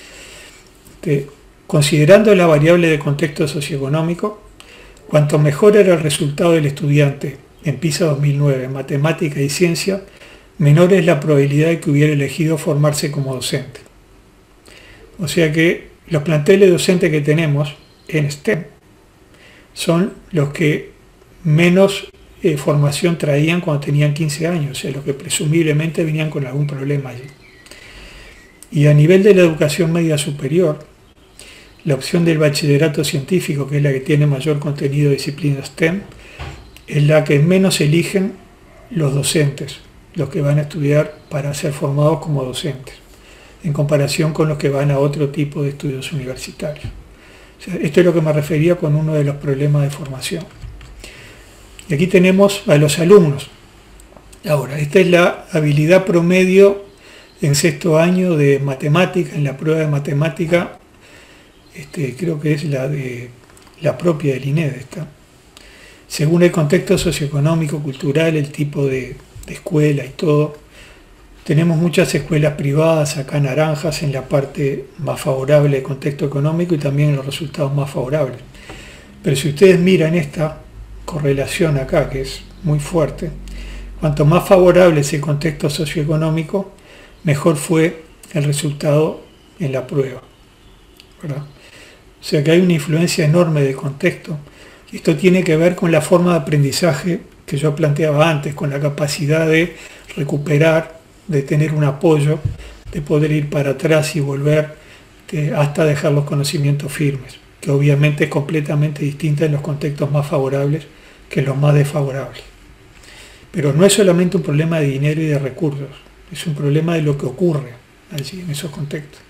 [SPEAKER 3] Considerando la variable de contexto socioeconómico, cuanto mejor era el resultado del estudiante en PISA dos mil nueve en matemática y ciencia, menor es la probabilidad de que hubiera elegido formarse como docente. O sea que los planteles docentes que tenemos en STEM son los que menos eh, formación traían cuando tenían quince años, o sea, los que presumiblemente venían con algún problema allí. Y a nivel de la educación media superior, la opción del bachillerato científico, que es la que tiene mayor contenido de disciplinas STEM, es la que menos eligen los docentes, los que van a estudiar para ser formados como docentes, en comparación con los que van a otro tipo de estudios universitarios. O sea, esto es lo que me refería con uno de los problemas de formación. Y aquí tenemos a los alumnos. Ahora, esta es la habilidad promedio en sexto año de matemática, en la prueba de matemática. Este, creo que es la de la propia del I N E D esta. según el contexto socioeconómico, cultural, el tipo de, de escuela y todo. Tenemos muchas escuelas privadas acá naranjas en la parte más favorable del contexto económico y también en los resultados más favorables. Pero si ustedes miran esta correlación acá, que es muy fuerte, cuanto más favorable es el contexto socioeconómico, mejor fue el resultado en la prueba, ¿verdad? O sea que hay una influencia enorme del contexto. Y esto tiene que ver con la forma de aprendizaje que yo planteaba antes, con la capacidad de recuperar, de tener un apoyo, de poder ir para atrás y volver de, hasta dejar los conocimientos firmes, que obviamente es completamente distinta en los contextos más favorables que en los más desfavorables. Pero no es solamente un problema de dinero y de recursos, es un problema de lo que ocurre allí, en esos contextos.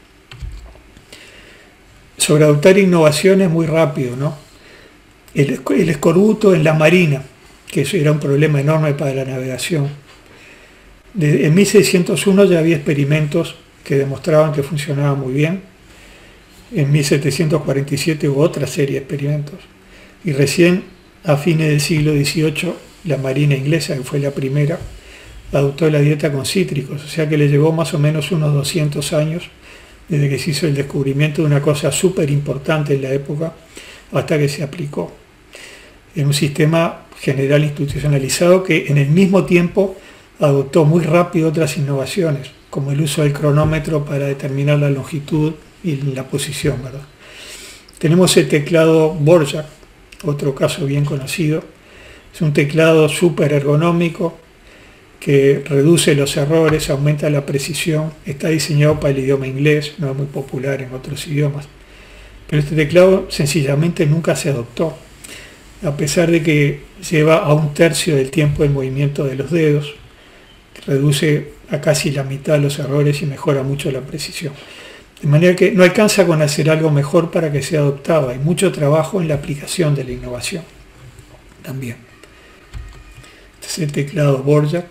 [SPEAKER 3] Sobre adoptar innovaciones muy rápido, ¿no? El, el escorbuto en la marina, que eso era un problema enorme para la navegación. De, en mil seiscientos uno ya había experimentos que demostraban que funcionaba muy bien. En mil setecientos cuarenta y siete hubo otra serie de experimentos. Y recién, a fines del siglo dieciocho, la marina inglesa, que fue la primera, adoptó la dieta con cítricos, o sea que le llevó más o menos unos doscientos años desde que se hizo el descubrimiento de una cosa súper importante en la época hasta que se aplicó en un sistema general institucionalizado que en el mismo tiempo adoptó muy rápido otras innovaciones, como el uso del cronómetro para determinar la longitud y la posición, ¿verdad? Tenemos el teclado Dvorak, otro caso bien conocido. Es un teclado súper ergonómico que reduce los errores, aumenta la precisión, está diseñado para el idioma inglés, no es muy popular en otros idiomas. Pero este teclado sencillamente nunca se adoptó, a pesar de que lleva a un tercio del tiempo el movimiento de los dedos, reduce a casi la mitad los errores y mejora mucho la precisión. De manera que no alcanza con hacer algo mejor para que sea adoptado. Hay mucho trabajo en la aplicación de la innovación también. Este es el teclado Dvorak.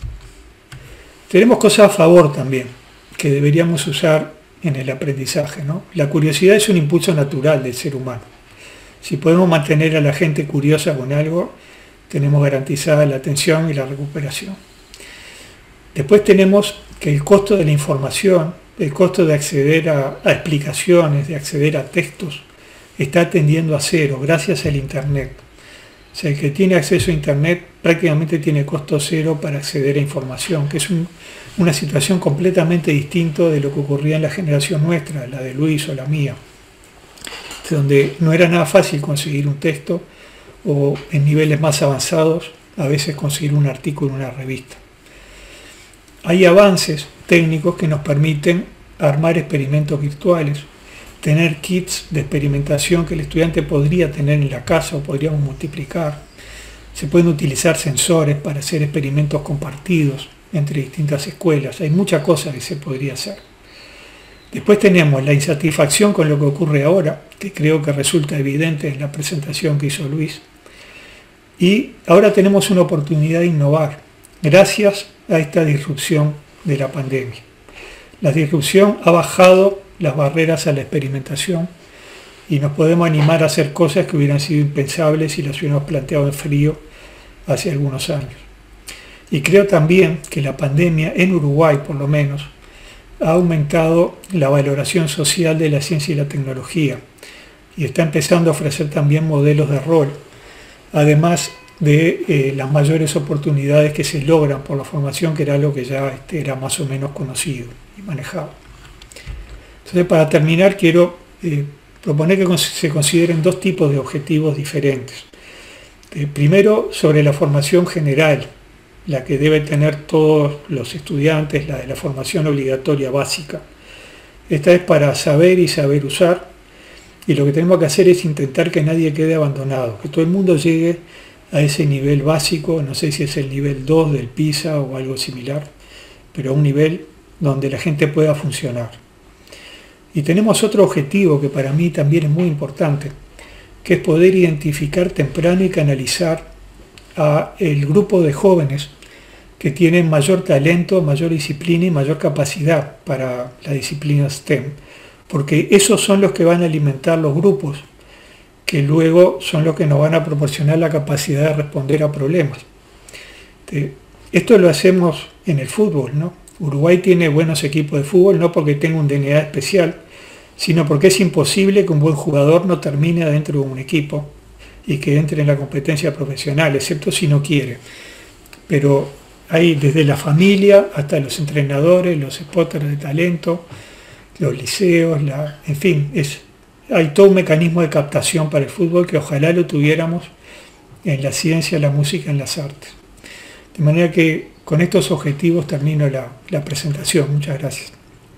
[SPEAKER 3] Tenemos cosas a favor también, que deberíamos usar en el aprendizaje, ¿no? La curiosidad es un impulso natural del ser humano. Si podemos mantener a la gente curiosa con algo, tenemos garantizada la atención y la recuperación. Después tenemos que el costo de la información, el costo de acceder a, a explicaciones, de acceder a textos, está tendiendo a cero gracias al Internet. O sea, el que tiene acceso a Internet prácticamente tiene costo cero para acceder a información, que es un, una situación completamente distinta de lo que ocurría en la generación nuestra, la de Luis o la mía, donde no era nada fácil conseguir un texto o en niveles más avanzados a veces conseguir un artículo en una revista. Hay avances técnicos que nos permiten armar experimentos virtuales, tener kits de experimentación que el estudiante podría tener en la casa o podríamos multiplicar. Se pueden utilizar sensores para hacer experimentos compartidos entre distintas escuelas. Hay muchas cosas que se podría hacer. Después tenemos la insatisfacción con lo que ocurre ahora, que creo que resulta evidente en la presentación que hizo Luis. Y ahora tenemos una oportunidad de innovar gracias a esta disrupción de la pandemia. La disrupción ha bajado las barreras a la experimentación y nos podemos animar a hacer cosas que hubieran sido impensables si las hubiéramos planteado en frío hace algunos años. Y creo también que la pandemia, en Uruguay por lo menos, ha aumentado la valoración social de la ciencia y la tecnología y está empezando a ofrecer también modelos de rol, además de eh, las mayores oportunidades que se logran por la formación, que era algo que ya este, era más o menos conocido y manejado. Entonces, para terminar, quiero eh, proponer que se consideren dos tipos de objetivos diferentes. Eh, primero, sobre la formación general, la que deben tener todos los estudiantes, la de la formación obligatoria básica. Esta es para saber y saber usar, y lo que tenemos que hacer es intentar que nadie quede abandonado, que todo el mundo llegue a ese nivel básico, no sé si es el nivel dos del PISA o algo similar, pero a un nivel donde la gente pueda funcionar. Y tenemos otro objetivo que para mí también es muy importante, que es poder identificar temprano y canalizar a el grupo de jóvenes que tienen mayor talento, mayor disciplina y mayor capacidad para la disciplina STEM, porque esos son los que van a alimentar los grupos que luego son los que nos van a proporcionar la capacidad de responder a problemas. Esto lo hacemos en el fútbol, ¿no? Uruguay tiene buenos equipos de fútbol, no porque tenga un D N A especial, sino porque es imposible que un buen jugador no termine dentro de un equipo y que entre en la competencia profesional, excepto si no quiere. Pero hay desde la familia hasta los entrenadores, los spotters de talento, los liceos, la, en fin, es, hay todo un mecanismo de captación para el fútbol que ojalá lo tuviéramos en la ciencia, la música, en las artes. De manera que con estos objetivos termino la, la presentación. Muchas gracias.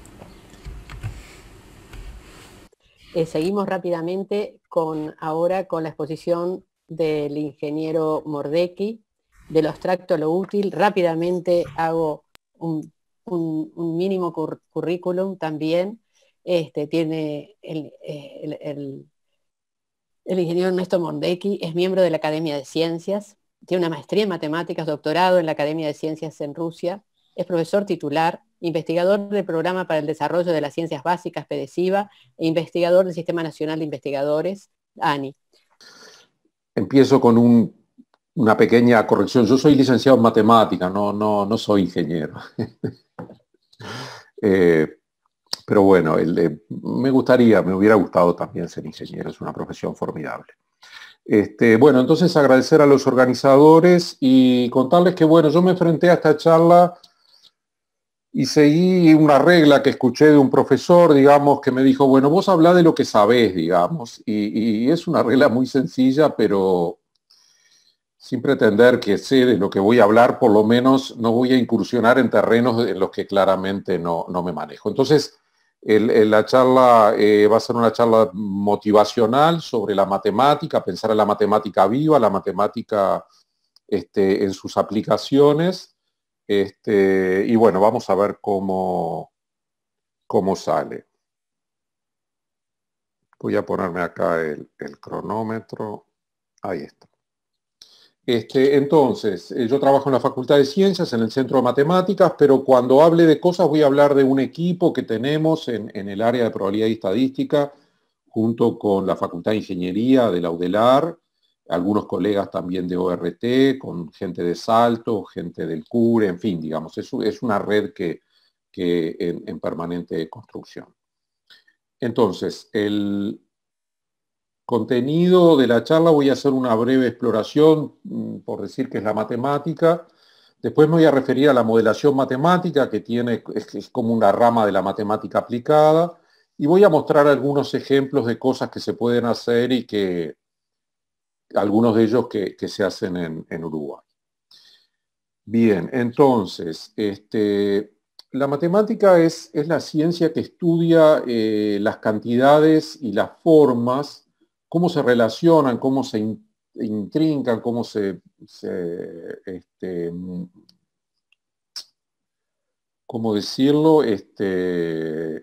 [SPEAKER 1] Eh, seguimos rápidamente con, ahora con la exposición del ingeniero Mordecki, de lo abstracto a lo útil. Rápidamente hago un, un, un mínimo cur, currículum también. Este, tiene el, el, el, el ingeniero Ernesto Mordecki, es miembro de la Academia de Ciencias, tiene una maestría en matemáticas, doctorado en la Academia de Ciencias en Rusia, es profesor titular, investigador del Programa para el Desarrollo de las Ciencias Básicas, PEDESIVA, e investigador del Sistema Nacional de Investigadores, ANI.
[SPEAKER 4] Empiezo con un, una pequeña corrección. Yo soy licenciado en matemática, no, no, no soy ingeniero. eh, pero bueno, el, eh, me gustaría, me hubiera gustado también ser ingeniero, es una profesión formidable. Este, bueno, entonces agradecer a los organizadores y contarles que, bueno, yo me enfrenté a esta charla y seguí una regla que escuché de un profesor, digamos, que me dijo, bueno, vos hablá de lo que sabés, digamos, y, y es una regla muy sencilla, pero sin pretender que sé de lo que voy a hablar, por lo menos no voy a incursionar en terrenos en los que claramente no, no me manejo. Entonces, el, el, la charla eh, va a ser una charla motivacional sobre la matemática, pensar en la matemática viva, la matemática este, en sus aplicaciones. Este, y bueno, vamos a ver cómo, cómo sale. Voy a ponerme acá el, el cronómetro. Ahí está. Este, entonces, yo trabajo en la Facultad de Ciencias, en el Centro de Matemáticas, pero cuando hable de cosas voy a hablar de un equipo que tenemos en, en el área de probabilidad y estadística, junto con la Facultad de Ingeniería de la UDELAR, algunos colegas también de O R T, con gente de Salto, gente del CURE, en fin, digamos, es, es una red que, que en, en permanente construcción. Entonces, el contenido de la charla voy a hacer una breve exploración, por decir que es la matemática. Después me voy a referir a la modelación matemática, que tiene, es, es como una rama de la matemática aplicada, y voy a mostrar algunos ejemplos de cosas que se pueden hacer y que algunos de ellos que, que se hacen en, en Uruguay. Bien, entonces, este, la matemática es, es la ciencia que estudia eh, las cantidades y las formas, cómo se relacionan, cómo se in, intrincan, cómo se, se este, ¿cómo decirlo? Este,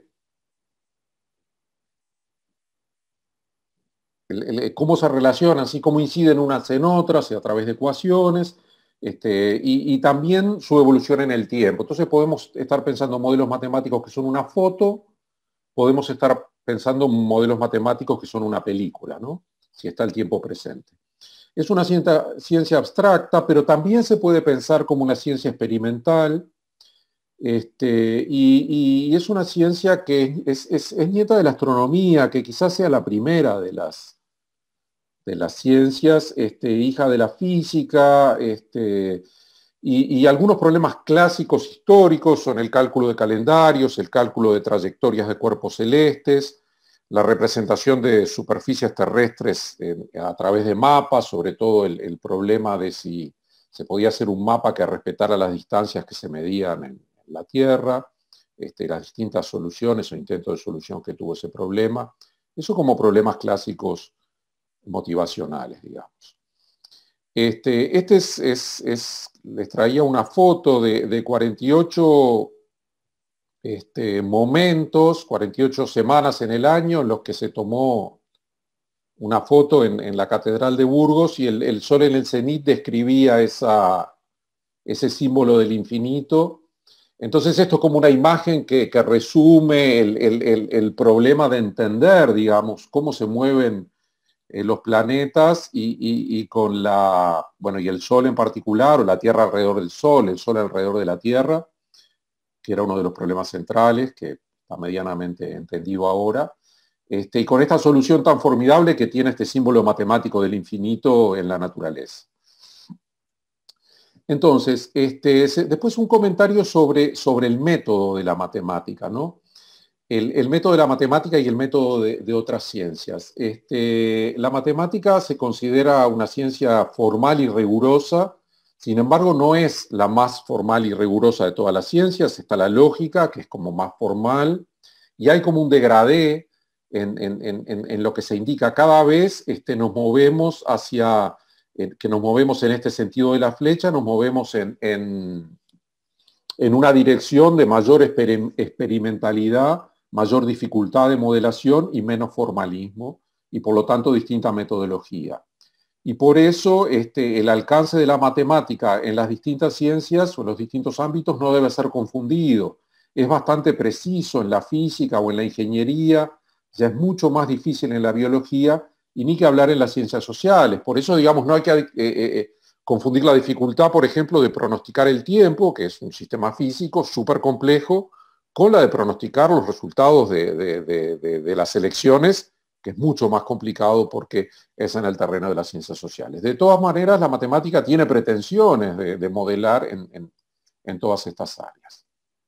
[SPEAKER 4] el, el, cómo se relacionan, así cómo inciden unas en otras a través de ecuaciones, este, y, y también su evolución en el tiempo. Entonces podemos estar pensando en modelos matemáticos que son una foto, podemos estar pensando en modelos matemáticos que son una película, ¿no? Si está el tiempo presente. Es una ciencia, ciencia abstracta, pero también se puede pensar como una ciencia experimental, este, y, y es una ciencia que es, es, es nieta de la astronomía, que quizás sea la primera de las, de las ciencias, este, hija de la física, este, y, y algunos problemas clásicos históricos son el cálculo de calendarios, el cálculo de trayectorias de cuerpos celestes, la representación de superficies terrestres en, a través de mapas, sobre todo el, el problema de si se podía hacer un mapa que respetara las distancias que se medían en, en la Tierra, este, las distintas soluciones o intentos de solución que tuvo ese problema. Eso como problemas clásicos motivacionales, digamos. Este, este es, es, es, les traía una foto de, de cuarenta y ocho este, momentos, cuarenta y ocho semanas en el año en los que se tomó una foto en, en la Catedral de Burgos y el, el sol en el cenit describía esa, ese símbolo del infinito. Entonces esto es como una imagen que, que resume el, el, el, el problema de entender, digamos, cómo se mueven eh, los planetas y, y, y con la, bueno, y el Sol en particular, o la Tierra alrededor del Sol, el Sol alrededor de la Tierra, que era uno de los problemas centrales, que está medianamente entendido ahora, este, y con esta solución tan formidable que tiene este símbolo matemático del infinito en la naturaleza. Entonces, este, después un comentario sobre, sobre el método de la matemática, ¿no? El, el método de la matemática y el método de, de otras ciencias. Este, la matemática se considera una ciencia formal y rigurosa, sin embargo no es la más formal y rigurosa de todas las ciencias. Está la lógica, que es como más formal, y hay como un degradé en, en, en, en lo que se indica. Cada vez este, nos movemos hacia... que nos movemos en este sentido de la flecha, nos movemos en, en, en una dirección de mayor exper experimentalidad, mayor dificultad de modelación y menos formalismo, y por lo tanto distinta metodología. Y por eso este, el alcance de la matemática en las distintas ciencias o en los distintos ámbitos no debe ser confundido. Es bastante preciso en la física o en la ingeniería, ya es mucho más difícil en la biología, y ni que hablar en las ciencias sociales. Por eso, digamos, no hay que eh, eh, confundir la dificultad, por ejemplo, de pronosticar el tiempo, que es un sistema físico súper complejo, con la de pronosticar los resultados de, de, de, de, de las elecciones, que es mucho más complicado porque es en el terreno de las ciencias sociales. De todas maneras, la matemática tiene pretensiones de, de modelar en, en, en todas estas áreas.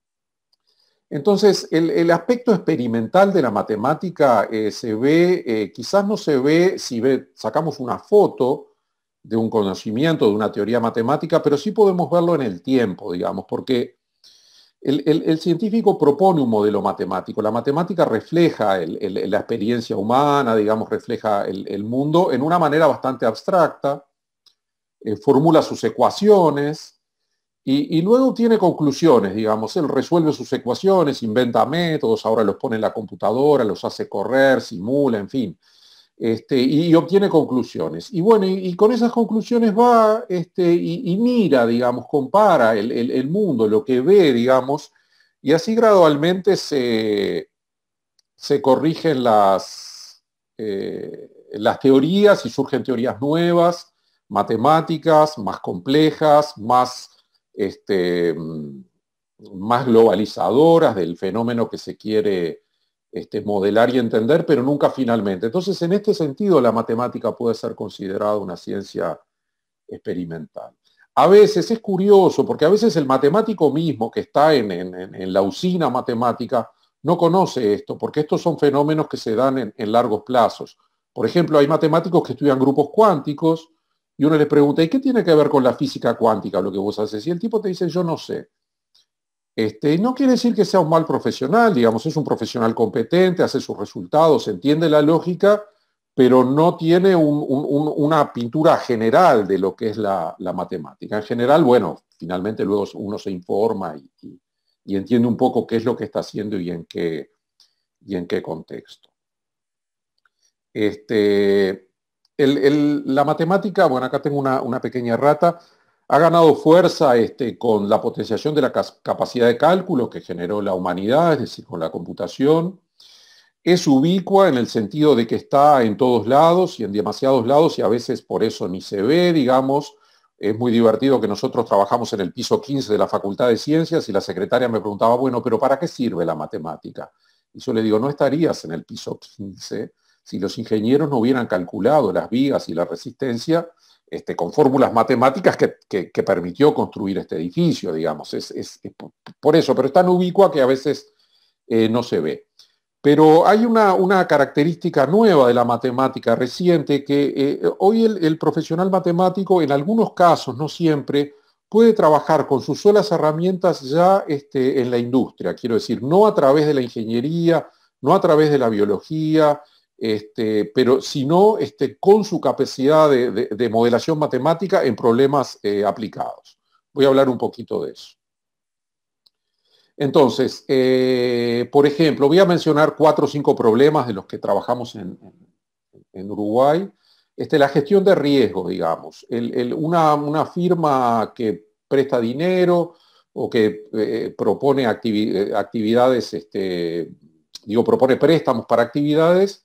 [SPEAKER 4] Entonces, el, el aspecto experimental de la matemática eh, se ve, eh, quizás no se ve si ve, sacamos una foto de un conocimiento, de una teoría matemática, pero sí podemos verlo en el tiempo, digamos, porque el, el, el científico propone un modelo matemático. La matemática refleja el, el, la experiencia humana, digamos, refleja el, el mundo en una manera bastante abstracta, eh, formula sus ecuaciones, Y, y luego tiene conclusiones, digamos, él resuelve sus ecuaciones, inventa métodos, ahora los pone en la computadora, los hace correr, simula, en fin, este, y, y obtiene conclusiones. Y bueno, y, y con esas conclusiones va este, y, y mira, digamos, compara el, el, el mundo, lo que ve, digamos, y así gradualmente se, se corrigen las, eh, las teorías y surgen teorías nuevas, matemáticas, más complejas, más... Este, más globalizadoras del fenómeno que se quiere este, modelar y entender, pero nunca finalmente. Entonces, en este sentido, la matemática puede ser considerada una ciencia experimental. A veces es curioso, porque a veces el matemático mismo que está en, en, en la usina matemática no conoce esto, porque estos son fenómenos que se dan en, en largos plazos. Por ejemplo, hay matemáticos que estudian grupos cuánticos, y uno les pregunta, ¿y qué tiene que ver con la física cuántica lo que vos haces? Y el tipo te dice, yo no sé. Este, no quiere decir que sea un mal profesional, digamos, es un profesional competente, hace sus resultados, entiende la lógica, pero no tiene un, un, una pintura general de lo que es la, la matemática. En general, bueno, finalmente luego uno se informa y, y, y entiende un poco qué es lo que está haciendo y en qué, y en qué contexto. Este... El, el, la matemática, bueno, acá tengo una, una pequeña rata, ha ganado fuerza este, con la potenciación de la capacidad de cálculo que generó la humanidad, es decir, con la computación. Es ubicua en el sentido de que está en todos lados y en demasiados lados y a veces por eso ni se ve, digamos. Es muy divertido que nosotros trabajamos en el piso quince de la Facultad de Ciencias y la secretaria me preguntaba, bueno, pero ¿para qué sirve la matemática? Y yo le digo, no estarías en el piso quince si los ingenieros no hubieran calculado las vigas y la resistencia este, con fórmulas matemáticas que, que, que permitió construir este edificio, digamos. Es, es, es por eso, pero es tan ubicua que a veces eh, no se ve. Pero hay una, una característica nueva de la matemática reciente que eh, hoy el, el profesional matemático, en algunos casos, no siempre, puede trabajar con sus solas herramientas ya este, en la industria. Quiero decir, no a través de la ingeniería, no a través de la biología, Este, pero sino este, con su capacidad de, de, de modelación matemática en problemas eh, aplicados. Voy a hablar un poquito de eso. Entonces, eh, por ejemplo, voy a mencionar cuatro o cinco problemas de los que trabajamos en, en, en Uruguay. Este, la gestión de riesgo, digamos. El, el, una, una firma que presta dinero o que eh, propone activi actividades, este, digo, propone préstamos para actividades,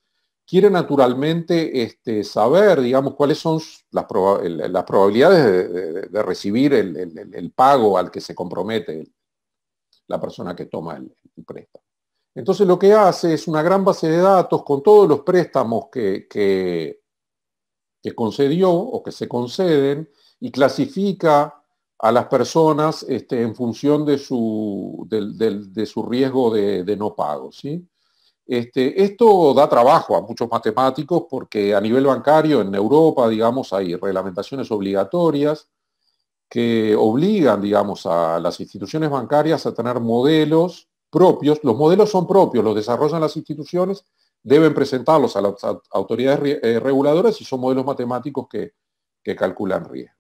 [SPEAKER 4] quiere naturalmente este, saber, digamos, cuáles son las, proba las probabilidades de, de, de recibir el, el, el pago al que se compromete la persona que toma el, el préstamo. Entonces lo que hace es una gran base de datos con todos los préstamos que, que, que concedió o que se conceden y clasifica a las personas este, en función de su, de, de, de su riesgo de, de no pago, ¿sí? Este, esto da trabajo a muchos matemáticos porque a nivel bancario en Europa, digamos, hay reglamentaciones obligatorias que obligan, digamos, a las instituciones bancarias a tener modelos propios. Los modelos son propios, los desarrollan las instituciones, deben presentarlos a las autoridades reguladoras y son modelos matemáticos que, que calculan riesgo.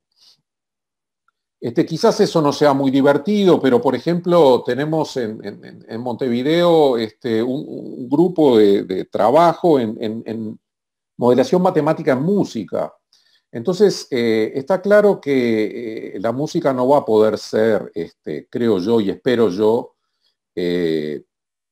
[SPEAKER 4] Este, quizás eso no sea muy divertido, pero por ejemplo tenemos en, en, en Montevideo este, un, un grupo de, de trabajo en, en, en modelación matemática en música. Entonces eh, está claro que eh, la música no va a poder ser, este, creo yo y espero yo, eh,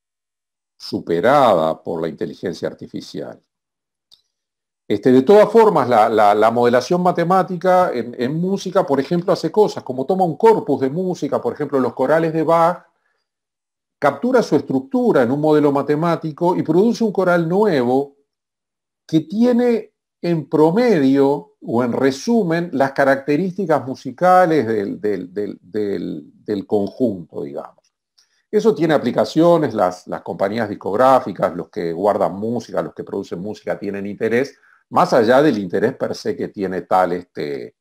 [SPEAKER 4] superada por la inteligencia artificial. Este, de todas formas, la, la, la modelación matemática en, en música, por ejemplo, hace cosas como toma un corpus de música, por ejemplo, los corales de Bach, captura su estructura en un modelo matemático y produce un coral nuevo que tiene en promedio o en resumen las características musicales del, del, del, del, del conjunto, digamos. Eso tiene aplicaciones, las, las compañías discográficas, los que guardan música, los que producen música tienen interés, más allá del interés per se que tiene tal, este,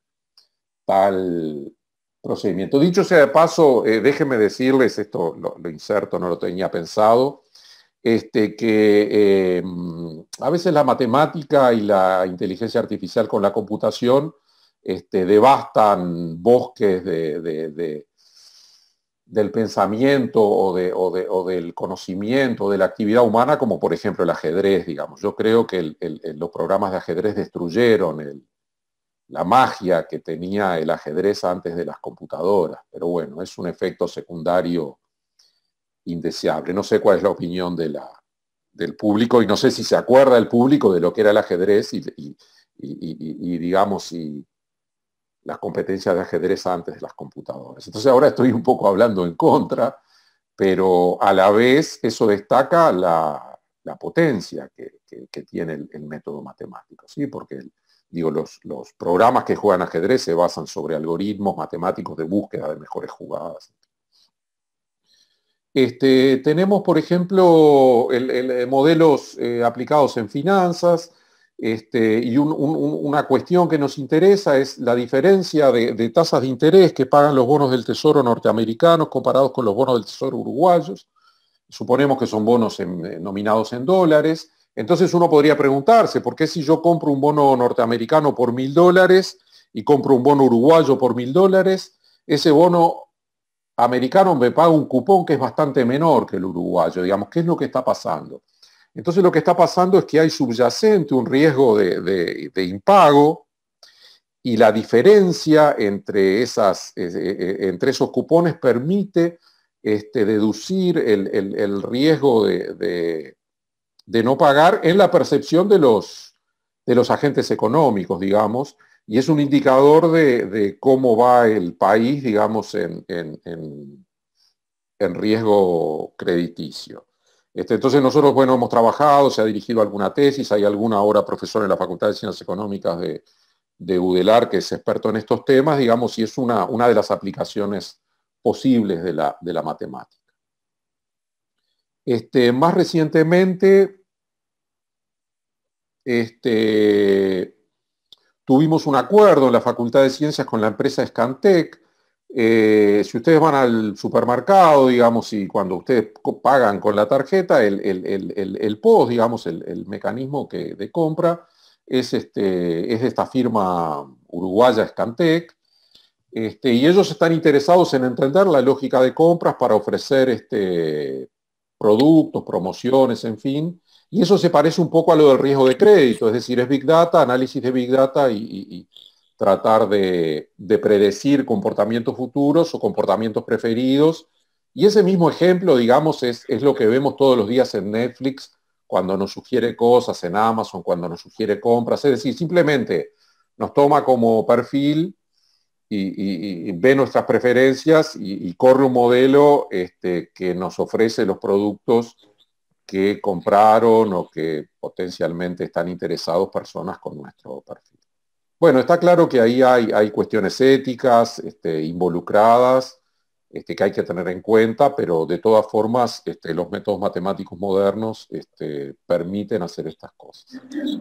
[SPEAKER 4] tal procedimiento. Dicho sea de paso, eh, déjenme decirles, esto lo, lo inserto, no lo tenía pensado, este, que eh, a veces la matemática y la inteligencia artificial con la computación este, devastan bosques de, de, de, del pensamiento o, de, o, de, o del conocimiento, de la actividad humana, como por ejemplo el ajedrez, digamos. Yo creo que el, el, el, los programas de ajedrez destruyeron el, la magia que tenía el ajedrez antes de las computadoras, pero bueno, es un efecto secundario indeseable. No sé cuál es la opinión de la, del público y no sé si se acuerda el público de lo que era el ajedrez y, y, y, y, y digamos, y las competencias de ajedrez antes de las computadoras. Entonces ahora estoy un poco hablando en contra, pero a la vez eso destaca la, la potencia que, que, que tiene el, el método matemático, ¿sí? Porque el, digo, los, los programas que juegan ajedrez se basan sobre algoritmos matemáticos de búsqueda de mejores jugadas. Este, tenemos, por ejemplo, el, el, modelos eh, aplicados en finanzas, este, y un, un, una cuestión que nos interesa es la diferencia de, de tasas de interés que pagan los bonos del Tesoro norteamericanos comparados con los bonos del Tesoro uruguayos. Suponemos que son bonos en, nominados en dólares. Entonces uno podría preguntarse, ¿por qué si yo compro un bono norteamericano por mil dólares y compro un bono uruguayo por mil dólares, ese bono americano me paga un cupón que es bastante menor que el uruguayo? Digamos, ¿qué es lo que está pasando? Entonces lo que está pasando es que hay subyacente un riesgo de, de, de impago y la diferencia entre, esas, eh, entre esos cupones permite este, deducir el, el, el riesgo de, de, de no pagar en la percepción de los, de los agentes económicos, digamos, y es un indicador de, de cómo va el país, digamos, en, en, en, en riesgo crediticio. Este, entonces nosotros, bueno, hemos trabajado, se ha dirigido alguna tesis, hay alguna ahora profesor en la Facultad de Ciencias Económicas de, de UDELAR que es experto en estos temas, digamos, y es una, una de las aplicaciones posibles de la, de la matemática. Este, más recientemente, este, tuvimos un acuerdo en la Facultad de Ciencias con la empresa Scantec. Eh, si ustedes van al supermercado, digamos, y cuando ustedes pagan con la tarjeta, el, el, el, el, el P O S, digamos, el, el mecanismo que, de compra, es, este, es de esta firma uruguaya Scantec, este, y ellos están interesados en entender la lógica de compras para ofrecer este, productos, promociones, en fin, y eso se parece un poco a lo del riesgo de crédito, es decir, es Big Data, análisis de Big Data y, y, y tratar de, de predecir comportamientos futuros o comportamientos preferidos. Y ese mismo ejemplo, digamos, es, es lo que vemos todos los días en Netflix cuando nos sugiere cosas en Amazon, cuando nos sugiere compras, es decir, simplemente nos toma como perfil y, y, y ve nuestras preferencias y, y corre un modelo este, que nos ofrece los productos que compraron o que potencialmente están interesados personas con nuestro perfil. Bueno, está claro que ahí hay, hay cuestiones éticas este, involucradas, este, que hay que tener en cuenta, pero de todas formas este, los métodos matemáticos modernos este, permiten hacer estas cosas.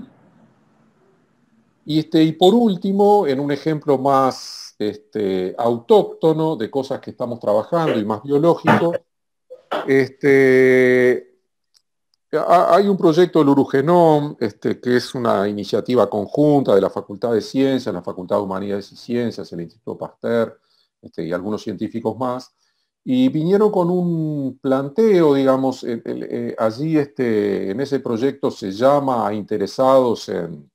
[SPEAKER 4] Y, este, y por último, en un ejemplo más este, autóctono de cosas que estamos trabajando y más biológico, este, hay un proyecto, el Urugenom, este, que es una iniciativa conjunta de la Facultad de Ciencias, la Facultad de Humanidades y Ciencias, el Instituto Pasteur este, y algunos científicos más, y vinieron con un planteo, digamos, el, el, eh, allí este, en ese proyecto se llama a interesados en,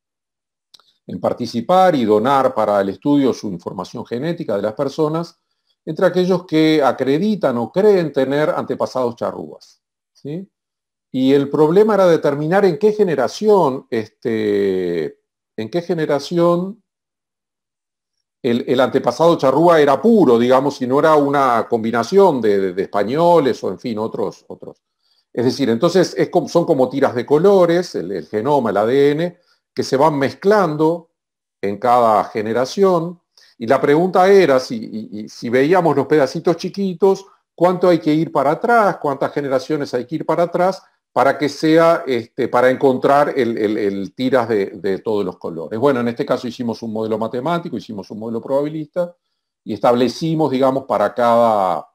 [SPEAKER 4] en participar y donar para el estudio su información genética de las personas, entre aquellos que acreditan o creen tener antepasados charrúas, ¿sí? Y el problema era determinar en qué generación, este, en qué generación el, el antepasado charrúa era puro, digamos, si no era una combinación de, de, de españoles o, en fin, otros. otros. Es decir, entonces es como, son como tiras de colores, el, el genoma, el A D N, que se van mezclando en cada generación. Y la pregunta era, si, y, y, si veíamos los pedacitos chiquitos, ¿cuánto hay que ir para atrás? ¿Cuántas generaciones hay que ir para atrás? Para que sea, este, para encontrar el, el, el tiras de, de todos los colores. Bueno, en este caso hicimos un modelo matemático, hicimos un modelo probabilista y establecimos, digamos, para cada,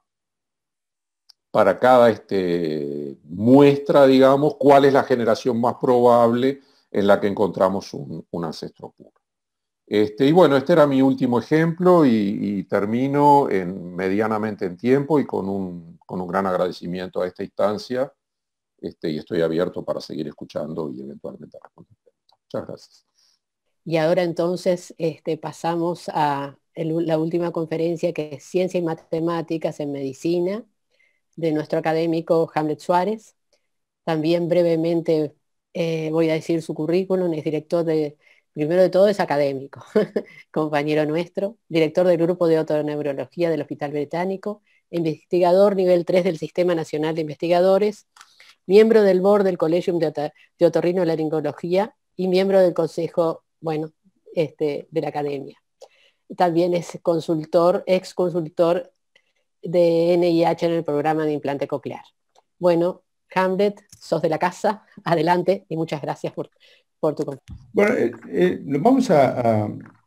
[SPEAKER 4] para cada este, muestra, digamos, cuál es la generación más probable en la que encontramos un, un ancestro puro. Este, y bueno, este era mi último ejemplo y, y termino en, medianamente en tiempo y con un, con un gran agradecimiento a esta instancia. Este, y estoy abierto para seguir escuchando y eventualmente responder preguntas. Muchas gracias.
[SPEAKER 1] Y ahora entonces este, pasamos a el, la última conferencia, que es Ciencia y Matemáticas en Medicina, de nuestro académico Hamlet Suárez. También brevemente eh, voy a decir su currículum. Es director de, primero de todo es académico, compañero nuestro, director del Grupo de Otoneurología del Hospital Británico, investigador nivel tres del Sistema Nacional de Investigadores, miembro del board del Collegium de, de Otorrinolaringología y miembro del consejo, bueno, este, de la academia. También es consultor, ex consultor de N I H en el programa de implante coclear. Bueno, Hamlet, sos de la casa, adelante y muchas gracias por, por tu conferencia.
[SPEAKER 5] Bueno, eh, eh, vamos a, a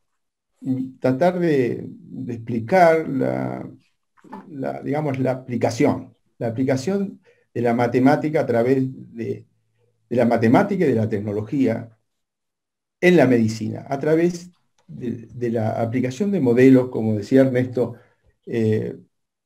[SPEAKER 5] tratar de, de explicar la, la, digamos, la aplicación, la aplicación de la matemática a través de, de la matemática y de la tecnología en la medicina, a través de, de la aplicación de modelos, como decía Ernesto, eh,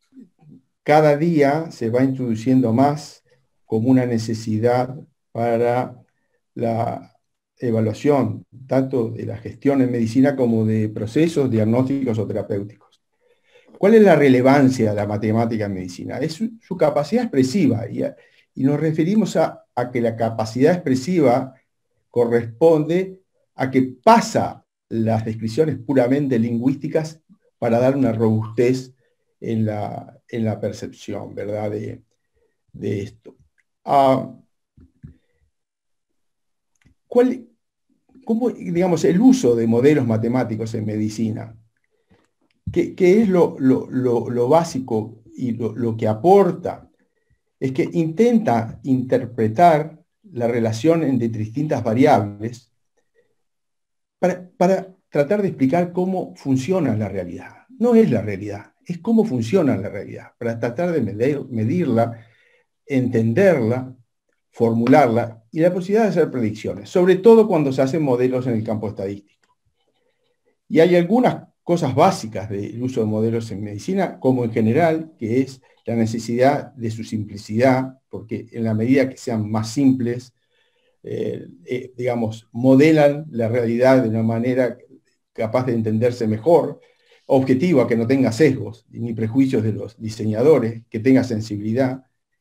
[SPEAKER 5] cada día se va introduciendo más como una necesidad para la evaluación tanto de la gestión en medicina como de procesos diagnósticos o terapéuticos. ¿Cuál es la relevancia de la matemática en medicina? Es su, su capacidad expresiva, y, a, y nos referimos a, a que la capacidad expresiva corresponde a que pasa las descripciones puramente lingüísticas para dar una robustez en la, en la percepción, ¿verdad?, de, de esto. Uh, ¿cuál, cómo, digamos, el uso de modelos matemáticos en medicina? ¿Qué, qué es lo, lo, lo, lo básico y lo, lo que aporta? Es que intenta interpretar la relación entre distintas variables para, para tratar de explicar cómo funciona la realidad. No es la realidad, es cómo funciona la realidad, para tratar de medir, medirla, entenderla, formularla y la posibilidad de hacer predicciones, sobre todo cuando se hacen modelos en el campo estadístico. Y hay algunas cosas básicas del uso de modelos en medicina, como en general, que es la necesidad de su simplicidad, porque en la medida que sean más simples, eh, eh, digamos, modelan la realidad de una manera capaz de entenderse mejor, objetiva, que no tenga sesgos ni prejuicios de los diseñadores, que tenga sensibilidad,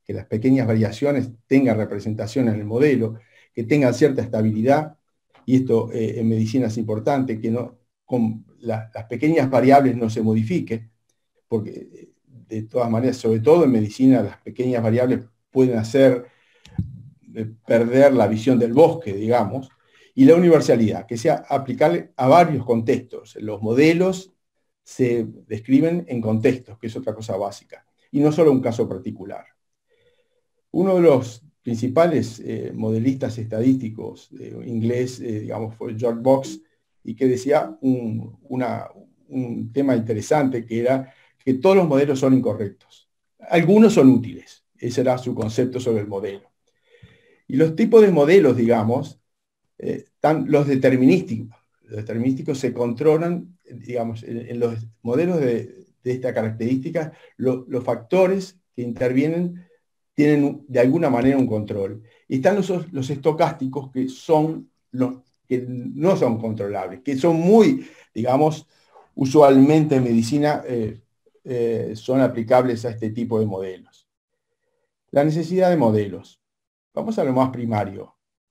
[SPEAKER 5] que las pequeñas variaciones tengan representación en el modelo, que tengan cierta estabilidad, y esto eh, en medicina es importante, que no, con la, las pequeñas variables no se modifiquen, porque de todas maneras, sobre todo en medicina, las pequeñas variables pueden hacer eh, perder la visión del bosque, digamos, y la universalidad, que sea aplicable a varios contextos. Los modelos se describen en contextos, que es otra cosa básica, y no solo un caso particular. Uno de los principales eh, modelistas estadísticos eh, inglés, eh, digamos, fue George Box, y que decía un, una, un tema interesante, que era que todos los modelos son incorrectos. Algunos son útiles, ese era su concepto sobre el modelo. Y los tipos de modelos, digamos, eh, están los determinísticos. Los determinísticos se controlan, digamos, en, en los modelos de, de esta característica, lo, los factores que intervienen tienen de alguna manera un control. Y están los, los estocásticos, que, son los, que no son controlables, que son muy, digamos, usualmente en medicina eh, eh, son aplicables a este tipo de modelos. La necesidad de modelos. Vamos a lo más primario.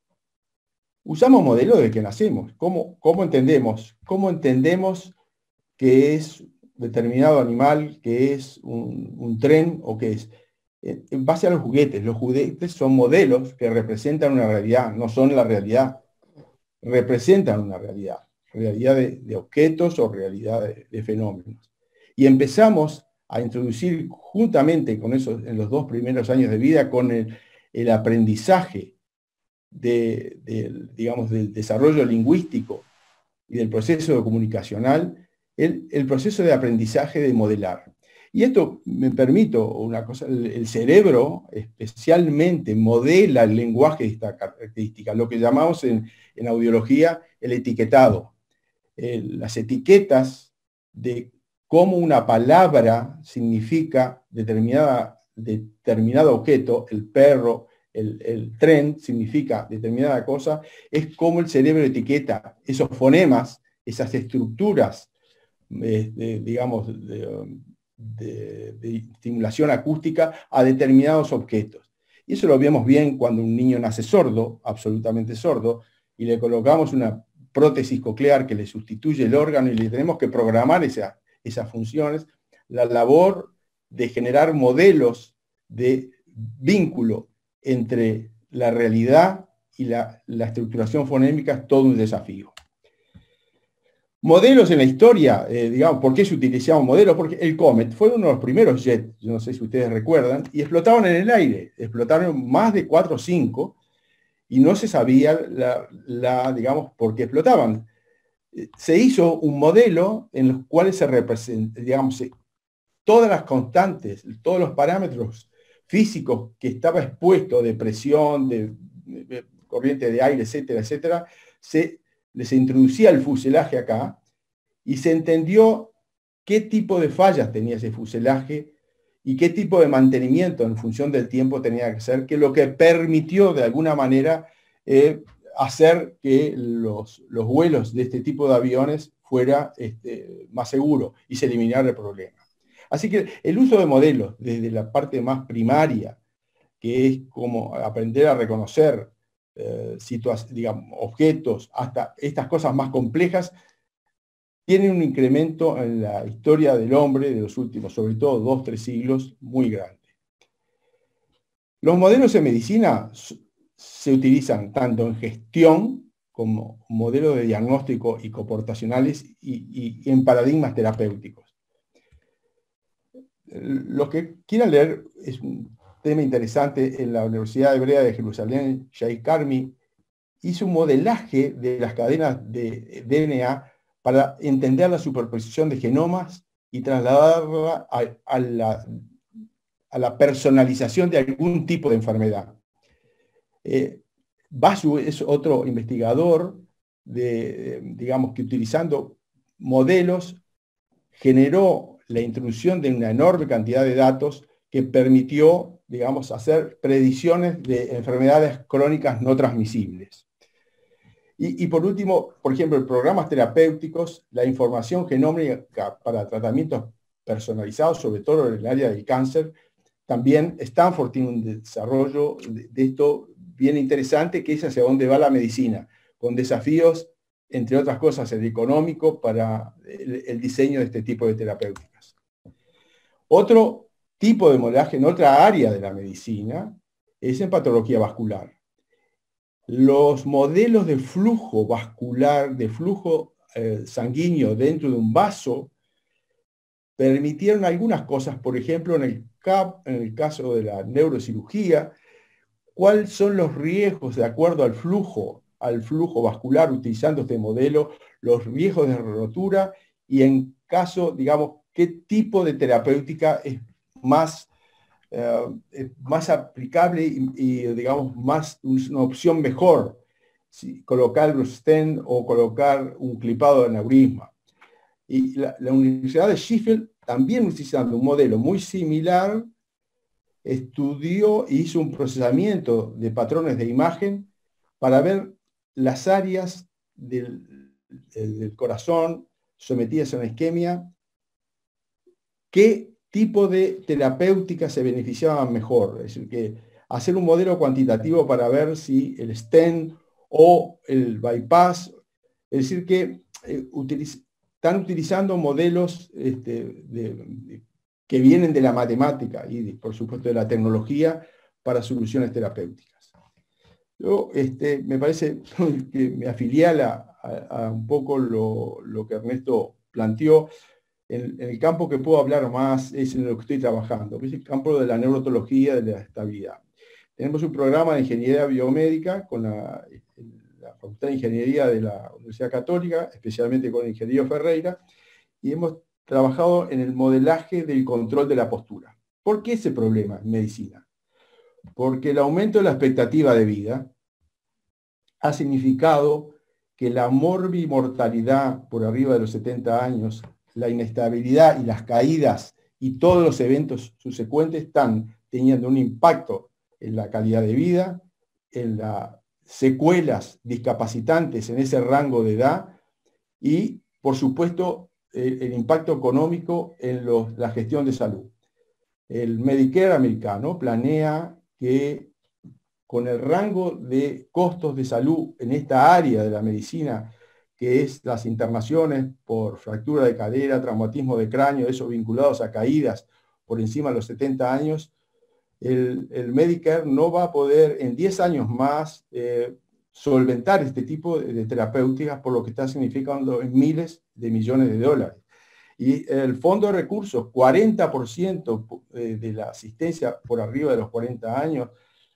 [SPEAKER 5] Usamos modelos desde que nacemos. ¿Cómo, cómo entendemos? ¿Cómo entendemos qué es determinado animal, qué es un, un tren o qué es? En base a los juguetes. Los juguetes son modelos que representan una realidad, no son la realidad. Representan una realidad. Realidad de, de objetos o realidad de, de fenómenos. Y empezamos a introducir juntamente con eso en los dos primeros años de vida, con el, el aprendizaje de, de, digamos, del desarrollo lingüístico y del proceso comunicacional, el, el proceso de aprendizaje de modelar. Y esto, me permito una cosa, el, el cerebro especialmente modela el lenguaje de esta característica, lo que llamamos en, en audiología el etiquetado. Eh, las etiquetas de cómo una palabra significa determinada, determinado objeto, el perro, el, el tren significa determinada cosa, es como el cerebro etiqueta esos fonemas, esas estructuras, eh, de, digamos, de, de, de estimulación acústica a determinados objetos. Y eso lo vemos bien cuando un niño nace sordo, absolutamente sordo, y le colocamos una prótesis coclear que le sustituye el órgano y le tenemos que programar esa, esas funciones. La labor de generar modelos de vínculo entre la realidad y la, la estructuración fonémica es todo un desafío. Modelos en la historia, eh, digamos, ¿por qué se utilizaban modelos? Porque el Comet fue uno de los primeros jets, yo no sé si ustedes recuerdan, y explotaban en el aire, explotaron más de cuatro o cinco, y no se sabía, la, la, digamos, por qué explotaban. Se hizo un modelo en los cuales se representan, digamos, todas las constantes, todos los parámetros físicos que estaba expuesto de presión, de, de corriente de aire, etcétera, etcétera, se les introducía el fuselaje acá y se entendió qué tipo de fallas tenía ese fuselaje y qué tipo de mantenimiento en función del tiempo tenía que hacer, que lo que permitió de alguna manera eh, hacer que los, los vuelos de este tipo de aviones fuera este, más seguro y se eliminara el problema. Así que el uso de modelos desde la parte más primaria, que es como aprender a reconocer eh, digamos, objetos, hasta estas cosas más complejas, tiene un incremento en la historia del hombre de los últimos, sobre todo dos, tres siglos, muy grande. Los modelos en medicina se utilizan tanto en gestión como modelos de diagnóstico y comportacionales y, y en paradigmas terapéuticos. Los que quieran leer, es un tema interesante, en la Universidad Hebrea de Jerusalén, Shai Carmi hizo un modelaje de las cadenas de D N A para entender la superposición de genomas y trasladarla a, a, la, a la personalización de algún tipo de enfermedad. Eh, Basu es otro investigador, de, digamos, que utilizando modelos generó la introducción de una enorme cantidad de datos que permitió, digamos, hacer predicciones de enfermedades crónicas no transmisibles. Y, y por último, por ejemplo, en programas terapéuticos, la información genómica para tratamientos personalizados, sobre todo en el área del cáncer, también Stanford tiene un desarrollo de, de esto bien interesante, que es hacia dónde va la medicina, con desafíos, entre otras cosas, el económico para el, el diseño de este tipo de terapéuticas. Otro tipo de modelaje en otra área de la medicina es en patología vascular. Los modelos de flujo vascular, de flujo eh, sanguíneo dentro de un vaso, permitieron algunas cosas, por ejemplo, en el, cap, en el caso de la neurocirugía, cuáles son los riesgos de acuerdo al flujo, al flujo vascular, utilizando este modelo, los riesgos de rotura, y en caso, digamos, qué tipo de terapéutica es más, uh, es más aplicable y, y, digamos, más una opción mejor, si colocar el stent o colocar un clipado de aneurisma. Y la, la Universidad de Sheffield, también utilizando un modelo muy similar, estudió e hizo un procesamiento de patrones de imagen para ver las áreas del, del corazón sometidas a una isquemia, qué tipo de terapéutica se beneficiaban mejor. Es decir, que hacer un modelo cuantitativo para ver si el stent o el bypass, es decir, que eh, utiliz están utilizando modelos este, de, de, que vienen de la matemática y, de, por supuesto, de la tecnología para soluciones terapéuticas. Yo, este, me parece que me afilié a, la, a, a un poco lo, lo que Ernesto planteó. En, en el campo que puedo hablar más es en lo que estoy trabajando, que es el campo de la neurotología, de la estabilidad. Tenemos un programa de ingeniería biomédica con la, la Facultad de Ingeniería de la Universidad Católica, especialmente con el ingeniero Ferreira, y hemos trabajado en el modelaje del control de la postura. ¿Por qué ese problema en medicina? Porque el aumento de la expectativa de vida ha significado que la morbimortalidad por arriba de los setenta años, la inestabilidad y las caídas y todos los eventos subsecuentes están teniendo un impacto en la calidad de vida, en las secuelas discapacitantes en ese rango de edad y, por supuesto, el, el impacto económico en los, la gestión de salud. El Medicare americano planea que con el rango de costos de salud en esta área de la medicina, que es las internaciones por fractura de cadera, traumatismo de cráneo, esos vinculados a caídas por encima de los setenta años, el, el Medicare no va a poder en diez años más eh, solventar este tipo de, de terapéuticas, por lo que está significando en miles de millones de dólares. Y el fondo de recursos, cuarenta por ciento de la asistencia por arriba de los cuarenta años,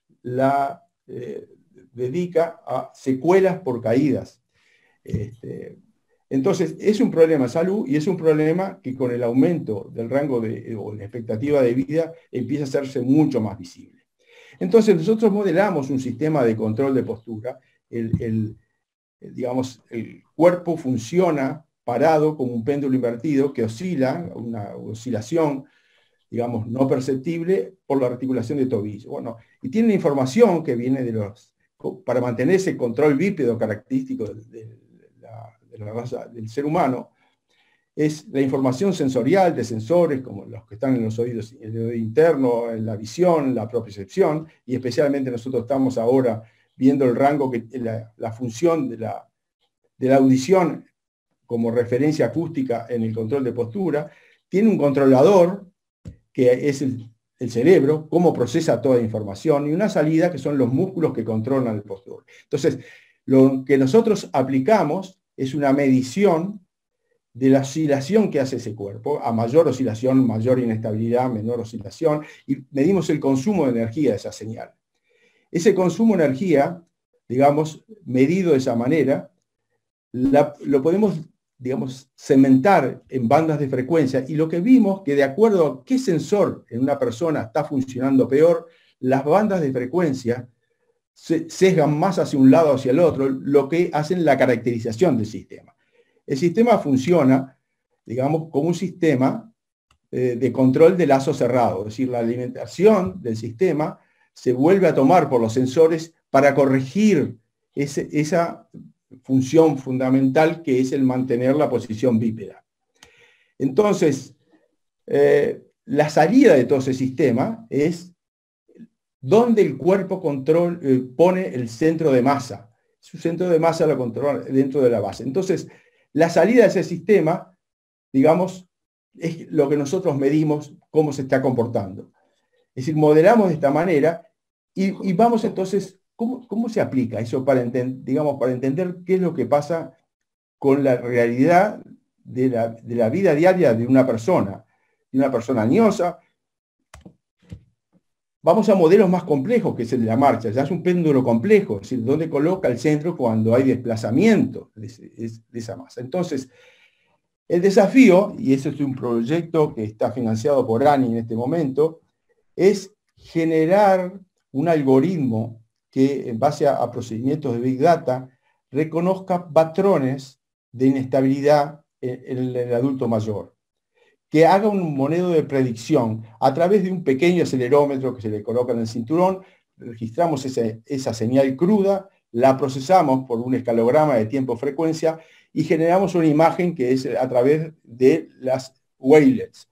[SPEAKER 5] la eh, dedica a secuelas por caídas. Este, entonces, es un problema de salud y es un problema que con el aumento del rango de, o la expectativa de vida empieza a hacerse mucho más visible. Entonces, nosotros modelamos un sistema de control de postura. El, el, el, digamos, el cuerpo funciona parado como un péndulo invertido que oscila, una oscilación, digamos, no perceptible por la articulación de tobillo. Bueno, y tiene una información que viene de los, para mantener ese control bípedo característico de, de, la, de la raza del ser humano, es la información sensorial de sensores como los que están en los oídos, en el oído interno, en la visión, la propiocepción, y especialmente nosotros estamos ahora viendo el rango, que la, la función de la, de la audición como referencia acústica en el control de postura. Tiene un controlador que es el, el cerebro, cómo procesa toda la información, y una salida que son los músculos que controlan el postura. Entonces, lo que nosotros aplicamos es una medición de la oscilación que hace ese cuerpo. A mayor oscilación, mayor inestabilidad, menor oscilación, y medimos el consumo de energía de esa señal. Ese consumo de energía, digamos, medido de esa manera, la, lo podemos, digamos, cementar en bandas de frecuencia, y lo que vimos que de acuerdo a qué sensor en una persona está funcionando peor, las bandas de frecuencia se sesgan más hacia un lado o hacia el otro, lo que hacen la caracterización del sistema. El sistema funciona, digamos, como un sistema eh, de control de lazo cerrado, es decir, la alimentación del sistema se vuelve a tomar por los sensores para corregir ese, esa función fundamental que es el mantener la posición bípeda. Entonces, eh, la salida de todo ese sistema es donde el cuerpo control, eh, pone el centro de masa. Su centro de masa lo controla dentro de la base. Entonces, la salida de ese sistema, digamos, es lo que nosotros medimos cómo se está comportando. Es decir, modelamos de esta manera y, y vamos entonces, ¿cómo, cómo se aplica eso para, enten, digamos, para entender qué es lo que pasa con la realidad de la, de la vida diaria de una persona, de una persona añosa? Vamos a modelos más complejos, que es el de la marcha. Ya es un péndulo complejo, es decir, dónde coloca el centro cuando hay desplazamiento de, ese, de esa masa. Entonces, el desafío, y ese es un proyecto que está financiado por ANI en este momento, es generar un algoritmo que, en base a, a procedimientos de Big Data, reconozca patrones de inestabilidad en, en el adulto mayor, que haga un modelo de predicción a través de un pequeño acelerómetro que se le coloca en el cinturón. Registramos ese, esa señal cruda, la procesamos por un escalograma de tiempo-frecuencia y generamos una imagen que es a través de las wavelets.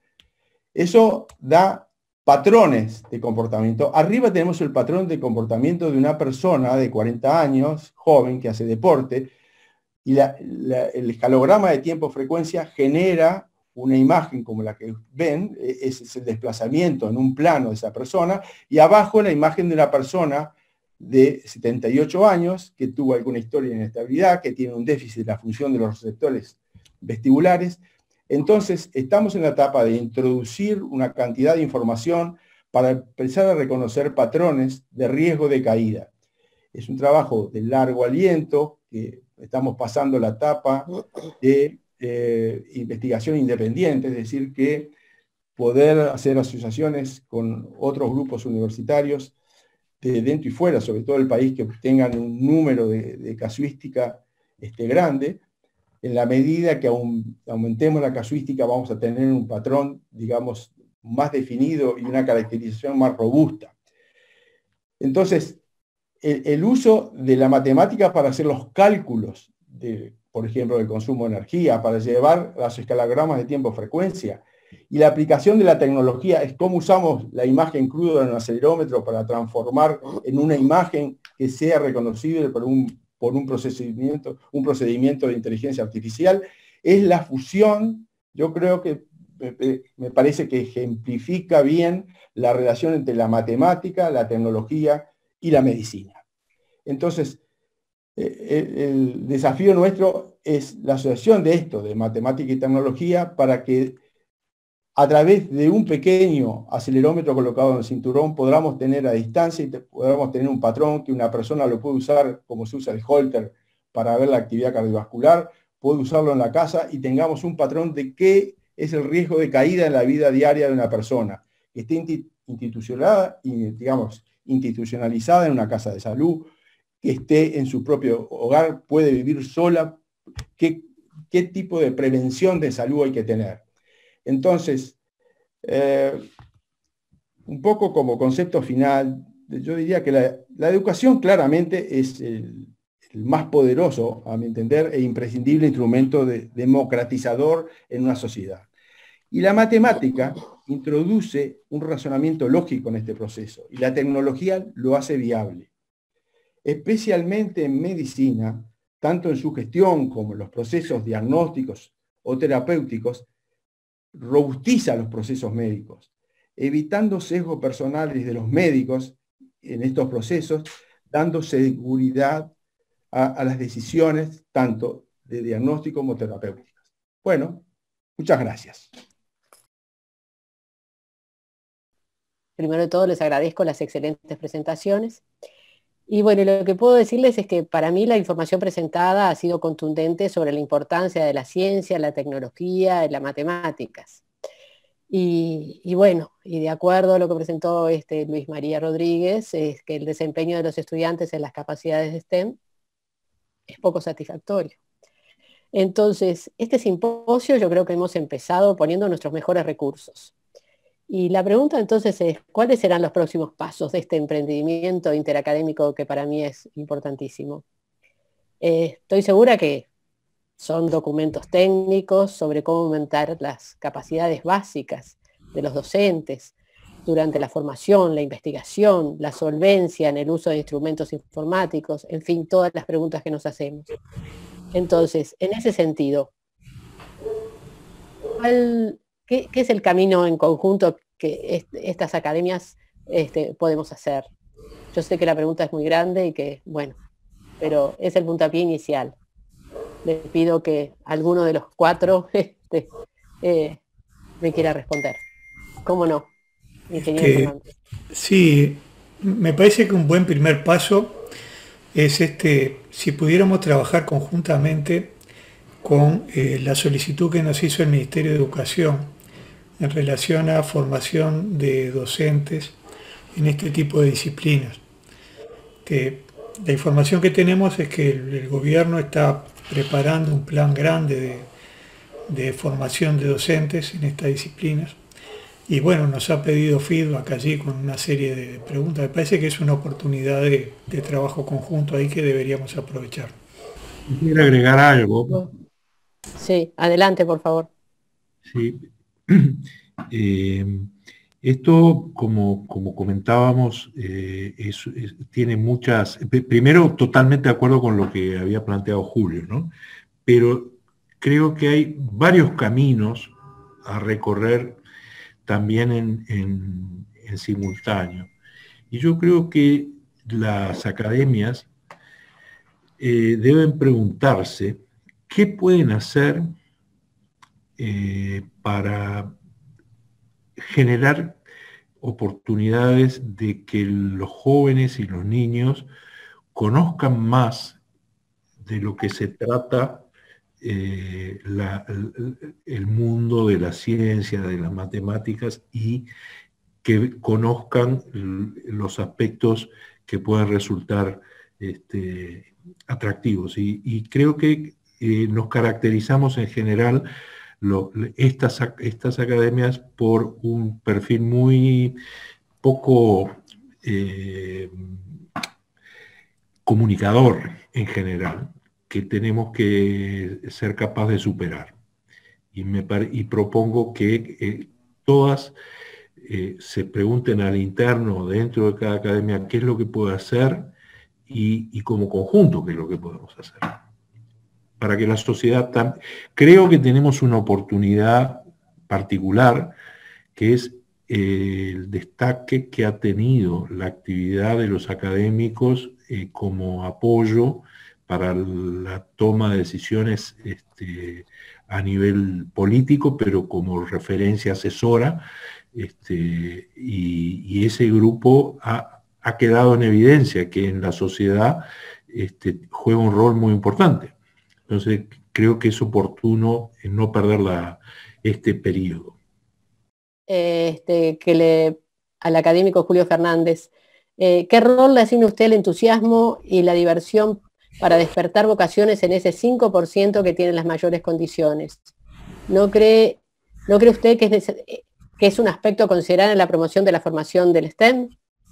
[SPEAKER 5] Eso da patrones de comportamiento. Arriba tenemos el patrón de comportamiento de una persona de cuarenta años, joven, que hace deporte, y la, la, el escalograma de tiempo-frecuencia genera una imagen como la que ven, ese es el desplazamiento en un plano de esa persona, y abajo la imagen de una persona de setenta y ocho años, que tuvo alguna historia de inestabilidad, que tiene un déficit de la función de los receptores vestibulares. Entonces, estamos en la etapa de introducir una cantidad de información para empezar a reconocer patrones de riesgo de caída. Es un trabajo de largo aliento, que estamos pasando la etapa de eh, investigación independiente, es decir, que poder hacer asociaciones con otros grupos universitarios de dentro y fuera, sobre todo el país, que tengan un número de, de casuística este, grande. En la medida que aum, aumentemos la casuística, vamos a tener un patrón, digamos, más definido y una caracterización más robusta. Entonces, el, el uso de la matemática para hacer los cálculos, de, por ejemplo, del consumo de energía, para llevar los escalogramas de tiempo-frecuencia, y la aplicación de la tecnología es cómo usamos la imagen cruda en un acelerómetro para transformar en una imagen que sea reconocible por un, por un procedimiento, un procedimiento de inteligencia artificial. Es la fusión, yo creo que me, me parece que ejemplifica bien la relación entre la matemática, la tecnología y la medicina. Entonces, el, el desafío nuestro es la asociación de esto, de matemática y tecnología, para que a través de un pequeño acelerómetro colocado en el cinturón podamos tener a distancia y podamos tener un patrón que una persona lo puede usar como se usa el Holter para ver la actividad cardiovascular, puede usarlo en la casa y tengamos un patrón de qué es el riesgo de caída en la vida diaria de una persona que esté institucionalizada, digamos, institucionalizada en una casa de salud, que esté en su propio hogar, puede vivir sola, qué, qué tipo de prevención de salud hay que tener. Entonces, eh, un poco como concepto final, yo diría que la, la educación claramente es el, el más poderoso, a mi entender, e imprescindible instrumento de, democratizador en una sociedad. Y la matemática introduce un razonamiento lógico en este proceso, y la tecnología lo hace viable. Especialmente en medicina, tanto en su gestión como en los procesos diagnósticos o terapéuticos, robustiza los procesos médicos, evitando sesgos personales de los médicos en estos procesos, dando seguridad a, a las decisiones tanto de diagnóstico como terapéuticas. Bueno, muchas gracias.
[SPEAKER 1] Primero de todo, les agradezco las excelentes presentaciones. Y bueno, lo que puedo decirles es que para mí la información presentada ha sido contundente sobre la importancia de la ciencia, la tecnología y las matemáticas. Y, y bueno, y de acuerdo a lo que presentó este Luis María Rodríguez, es que el desempeño de los estudiantes en las capacidades de STEM es poco satisfactorio. Entonces, este simposio yo creo que hemos empezado poniendo nuestros mejores recursos. Y la pregunta entonces es, ¿cuáles serán los próximos pasos de este emprendimiento interacadémico que para mí es importantísimo? Eh, estoy segura que son documentos técnicos sobre cómo aumentar las capacidades básicas de los docentes durante la formación, la investigación, la solvencia en el uso de instrumentos informáticos, en fin, todas las preguntas que nos hacemos. Entonces, en ese sentido, ¿cuál, qué, qué es el camino en conjunto que est estas academias este, podemos hacer? Yo sé que la pregunta es muy grande y que, bueno, pero es el puntapié inicial. Le pido que alguno de los cuatro este, eh, me quiera responder. ¿Cómo no, ingeniero
[SPEAKER 3] Este,
[SPEAKER 1] Fernández?
[SPEAKER 3] sí, me parece que un buen primer paso es este, si pudiéramos trabajar conjuntamente con eh, la solicitud que nos hizo el Ministerio de Educación en relación a formación de docentes en este tipo de disciplinas. Que la información que tenemos es que el, el gobierno está preparando un plan grande de, de formación de docentes en estas disciplinas. Y bueno, nos ha pedido feedback allí con una serie de preguntas. Me parece que es una oportunidad de, de trabajo conjunto ahí que deberíamos aprovechar.
[SPEAKER 2] Quiero agregar algo.
[SPEAKER 1] Sí, adelante, por favor.
[SPEAKER 2] Sí. Eh, esto, como, como comentábamos, eh, es, es, tiene muchas... Primero, totalmente de acuerdo con lo que había planteado Julio, ¿no? Pero creo que hay varios caminos a recorrer también en, en, en simultáneo. Y yo creo que las academias eh, deben preguntarse qué pueden hacer eh, para generar oportunidades de que los jóvenes y los niños conozcan más de lo que se trata eh, la, el, el mundo de la ciencia, de las matemáticas, y que conozcan los aspectos que puedan resultar este, atractivos. Y, y creo que eh, nos caracterizamos en general Lo, estas, estas academias por un perfil muy poco eh, comunicador en general, que tenemos que ser capaces de superar. Y, me pare, y propongo que eh, todas eh, se pregunten al interno dentro de cada academia qué es lo que puede hacer y, y como conjunto qué es lo que podemos hacer. Para que la sociedad... Tam... Creo que tenemos una oportunidad particular, que es eh, el destaque que ha tenido la actividad de los académicos eh, como apoyo para la toma de decisiones este, a nivel político, pero como referencia asesora, este, y, y ese grupo ha, ha quedado en evidencia que en la sociedad este, juega un rol muy importante. Entonces, creo que es oportuno no perder la, este periodo.
[SPEAKER 1] Este, que le, al académico Julio Fernández, eh, ¿qué rol le asigna usted el entusiasmo y la diversión para despertar vocaciones en ese cinco por ciento que tienen las mayores condiciones? ¿No cree, ¿no cree usted que es, que es un aspecto a considerar en la promoción de la formación del STEM?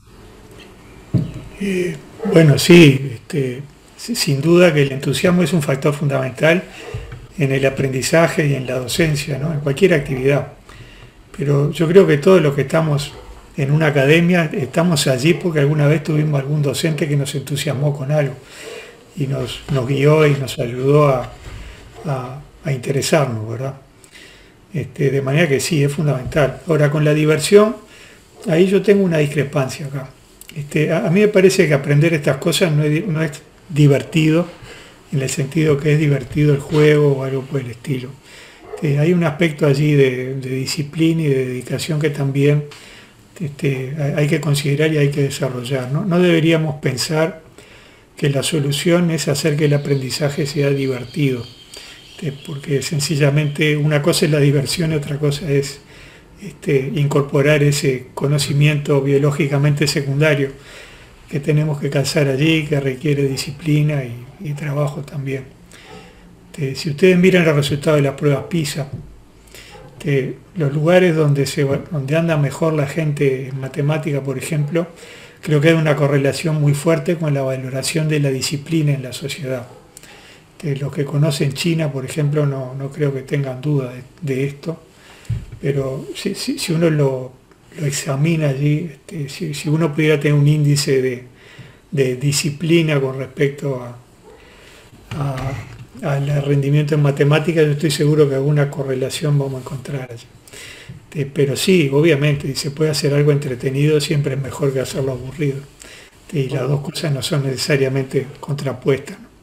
[SPEAKER 3] Eh, bueno, sí, este... sin duda que el entusiasmo es un factor fundamental en el aprendizaje y en la docencia, ¿no? En cualquier actividad. Pero yo creo que todos los que estamos en una academia estamos allí porque alguna vez tuvimos algún docente que nos entusiasmó con algo y nos, nos guió y nos ayudó a, a, a interesarnos, ¿verdad? Este, de manera que sí, es fundamental. Ahora, con la diversión, ahí yo tengo una discrepancia acá. Este, a, a mí me parece que aprender estas cosas no es, no es divertido, en el sentido que es divertido el juego o algo por el estilo. Este, hay un aspecto allí de, de disciplina y de dedicación que también este, hay que considerar y hay que desarrollar, ¿no? No deberíamos pensar que la solución es hacer que el aprendizaje sea divertido, este, porque sencillamente una cosa es la diversión y otra cosa es este, incorporar ese conocimiento biológicamente secundario que tenemos que calzar allí, que requiere disciplina y, y trabajo también. Este, si ustedes miran los resultados de las pruebas PISA, este, los lugares donde, se, donde anda mejor la gente en matemática, por ejemplo, creo que hay una correlación muy fuerte con la valoración de la disciplina en la sociedad. Este, los que conocen China, por ejemplo, no, no creo que tengan duda de, de esto, pero si, si, si uno lo, lo examina allí, este, si, si uno pudiera tener un índice de, de disciplina con respecto a, a, al rendimiento en matemáticas, yo estoy seguro que alguna correlación vamos a encontrar allí. Este, pero sí, obviamente, si se puede hacer algo entretenido, siempre es mejor que hacerlo aburrido. Este, y las dos cosas no son necesariamente contrapuestas, ¿no?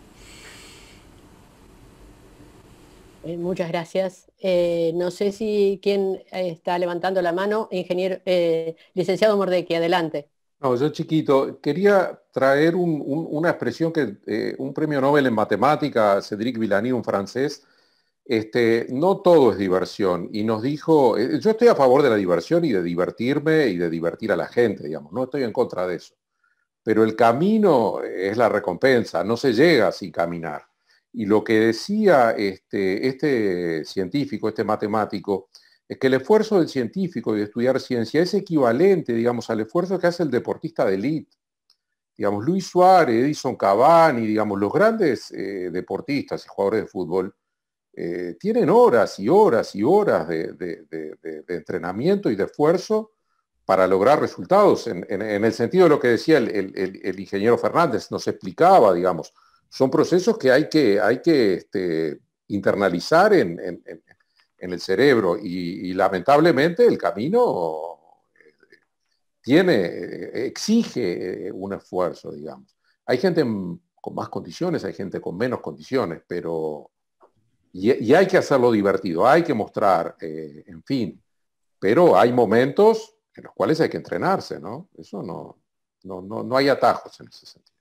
[SPEAKER 1] Eh, muchas gracias. Eh, no sé si quién está levantando la mano, ingeniero, eh, licenciado Mordecki, adelante.
[SPEAKER 4] No, yo chiquito, quería traer un- un- una expresión que eh, un premio Nobel en matemática, Cédric Villani, un francés, este, no todo es diversión. Y nos dijo, eh, yo estoy a favor de la diversión y de divertirme y de divertir a la gente, digamos, no estoy en contra de eso. Pero el camino es la recompensa, no se llega sin caminar. Y lo que decía este, este científico, este matemático, es que el esfuerzo del científico de estudiar ciencia es equivalente, digamos, al esfuerzo que hace el deportista de élite. Digamos, Luis Suárez, Edison Cavani, digamos, los grandes eh, deportistas y jugadores de fútbol eh, tienen horas y horas y horas de, de, de, de, de entrenamiento y de esfuerzo para lograr resultados, en, en, en el sentido de lo que decía el, el, el ingeniero Fernández, nos explicaba, digamos, son procesos que hay que, hay que este, internalizar en, en, en el cerebro y, y lamentablemente el camino tiene, exige un esfuerzo, digamos. Hay gente con más condiciones, hay gente con menos condiciones, pero y, y hay que hacerlo divertido, hay que mostrar, eh, en fin, pero hay momentos en los cuales hay que entrenarse, ¿no? Eso no, no, no, no hay atajos en ese sentido.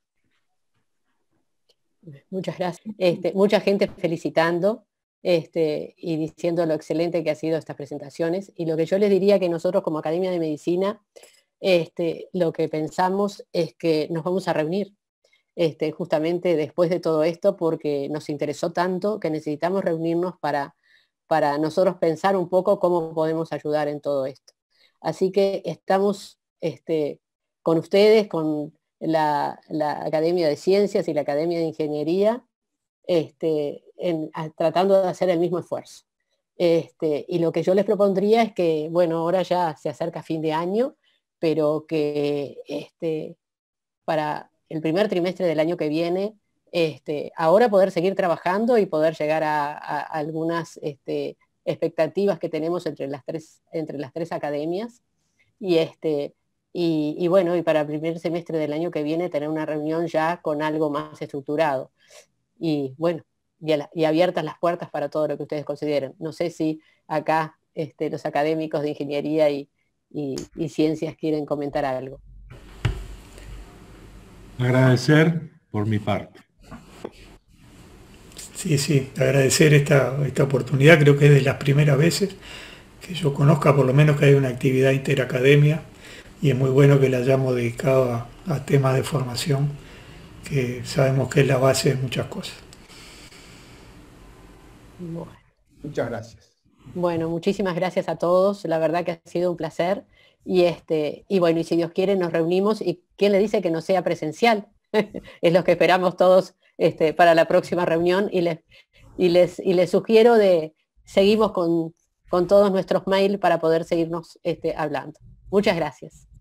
[SPEAKER 1] Muchas gracias. Este, mucha gente felicitando este, y diciendo lo excelente que ha sido estas presentaciones. Y lo que yo les diría que nosotros como Academia de Medicina, este, lo que pensamos es que nos vamos a reunir este, justamente después de todo esto porque nos interesó tanto que necesitamos reunirnos para, para nosotros pensar un poco cómo podemos ayudar en todo esto. Así que estamos este, con ustedes, con la, la Academia de Ciencias y la Academia de Ingeniería, este, en, a, tratando de hacer el mismo esfuerzo. Este, y lo que yo les propondría es que, bueno, ahora ya se acerca fin de año, pero que este, para el primer trimestre del año que viene, este, ahora poder seguir trabajando y poder llegar a, a, a algunas este, expectativas que tenemos entre las tres, entre las tres academias. Y, este, y, y bueno, y para el primer semestre del año que viene tener una reunión ya con algo más estructurado. Y bueno, y, la, y abiertas las puertas para todo lo que ustedes consideren. No sé si acá este, los académicos de ingeniería y, y, y ciencias quieren comentar algo.
[SPEAKER 2] Agradecer por mi parte.
[SPEAKER 3] Sí, sí, agradecer esta, esta oportunidad, creo que es de las primeras veces que yo conozca por lo menos que hay una actividad interacademia y es muy bueno que la hayamos dedicado a, a temas de formación, que sabemos que es la base de muchas cosas.
[SPEAKER 1] Bueno.
[SPEAKER 5] Muchas gracias.
[SPEAKER 1] Bueno, muchísimas gracias a todos, la verdad que ha sido un placer. Y, este, y bueno, y si Dios quiere nos reunimos y ¿quién le dice que no sea presencial? Es lo que esperamos todos este, para la próxima reunión y les, y les, y les sugiero de seguimos con, con todos nuestros mails para poder seguirnos este, hablando. Muchas gracias.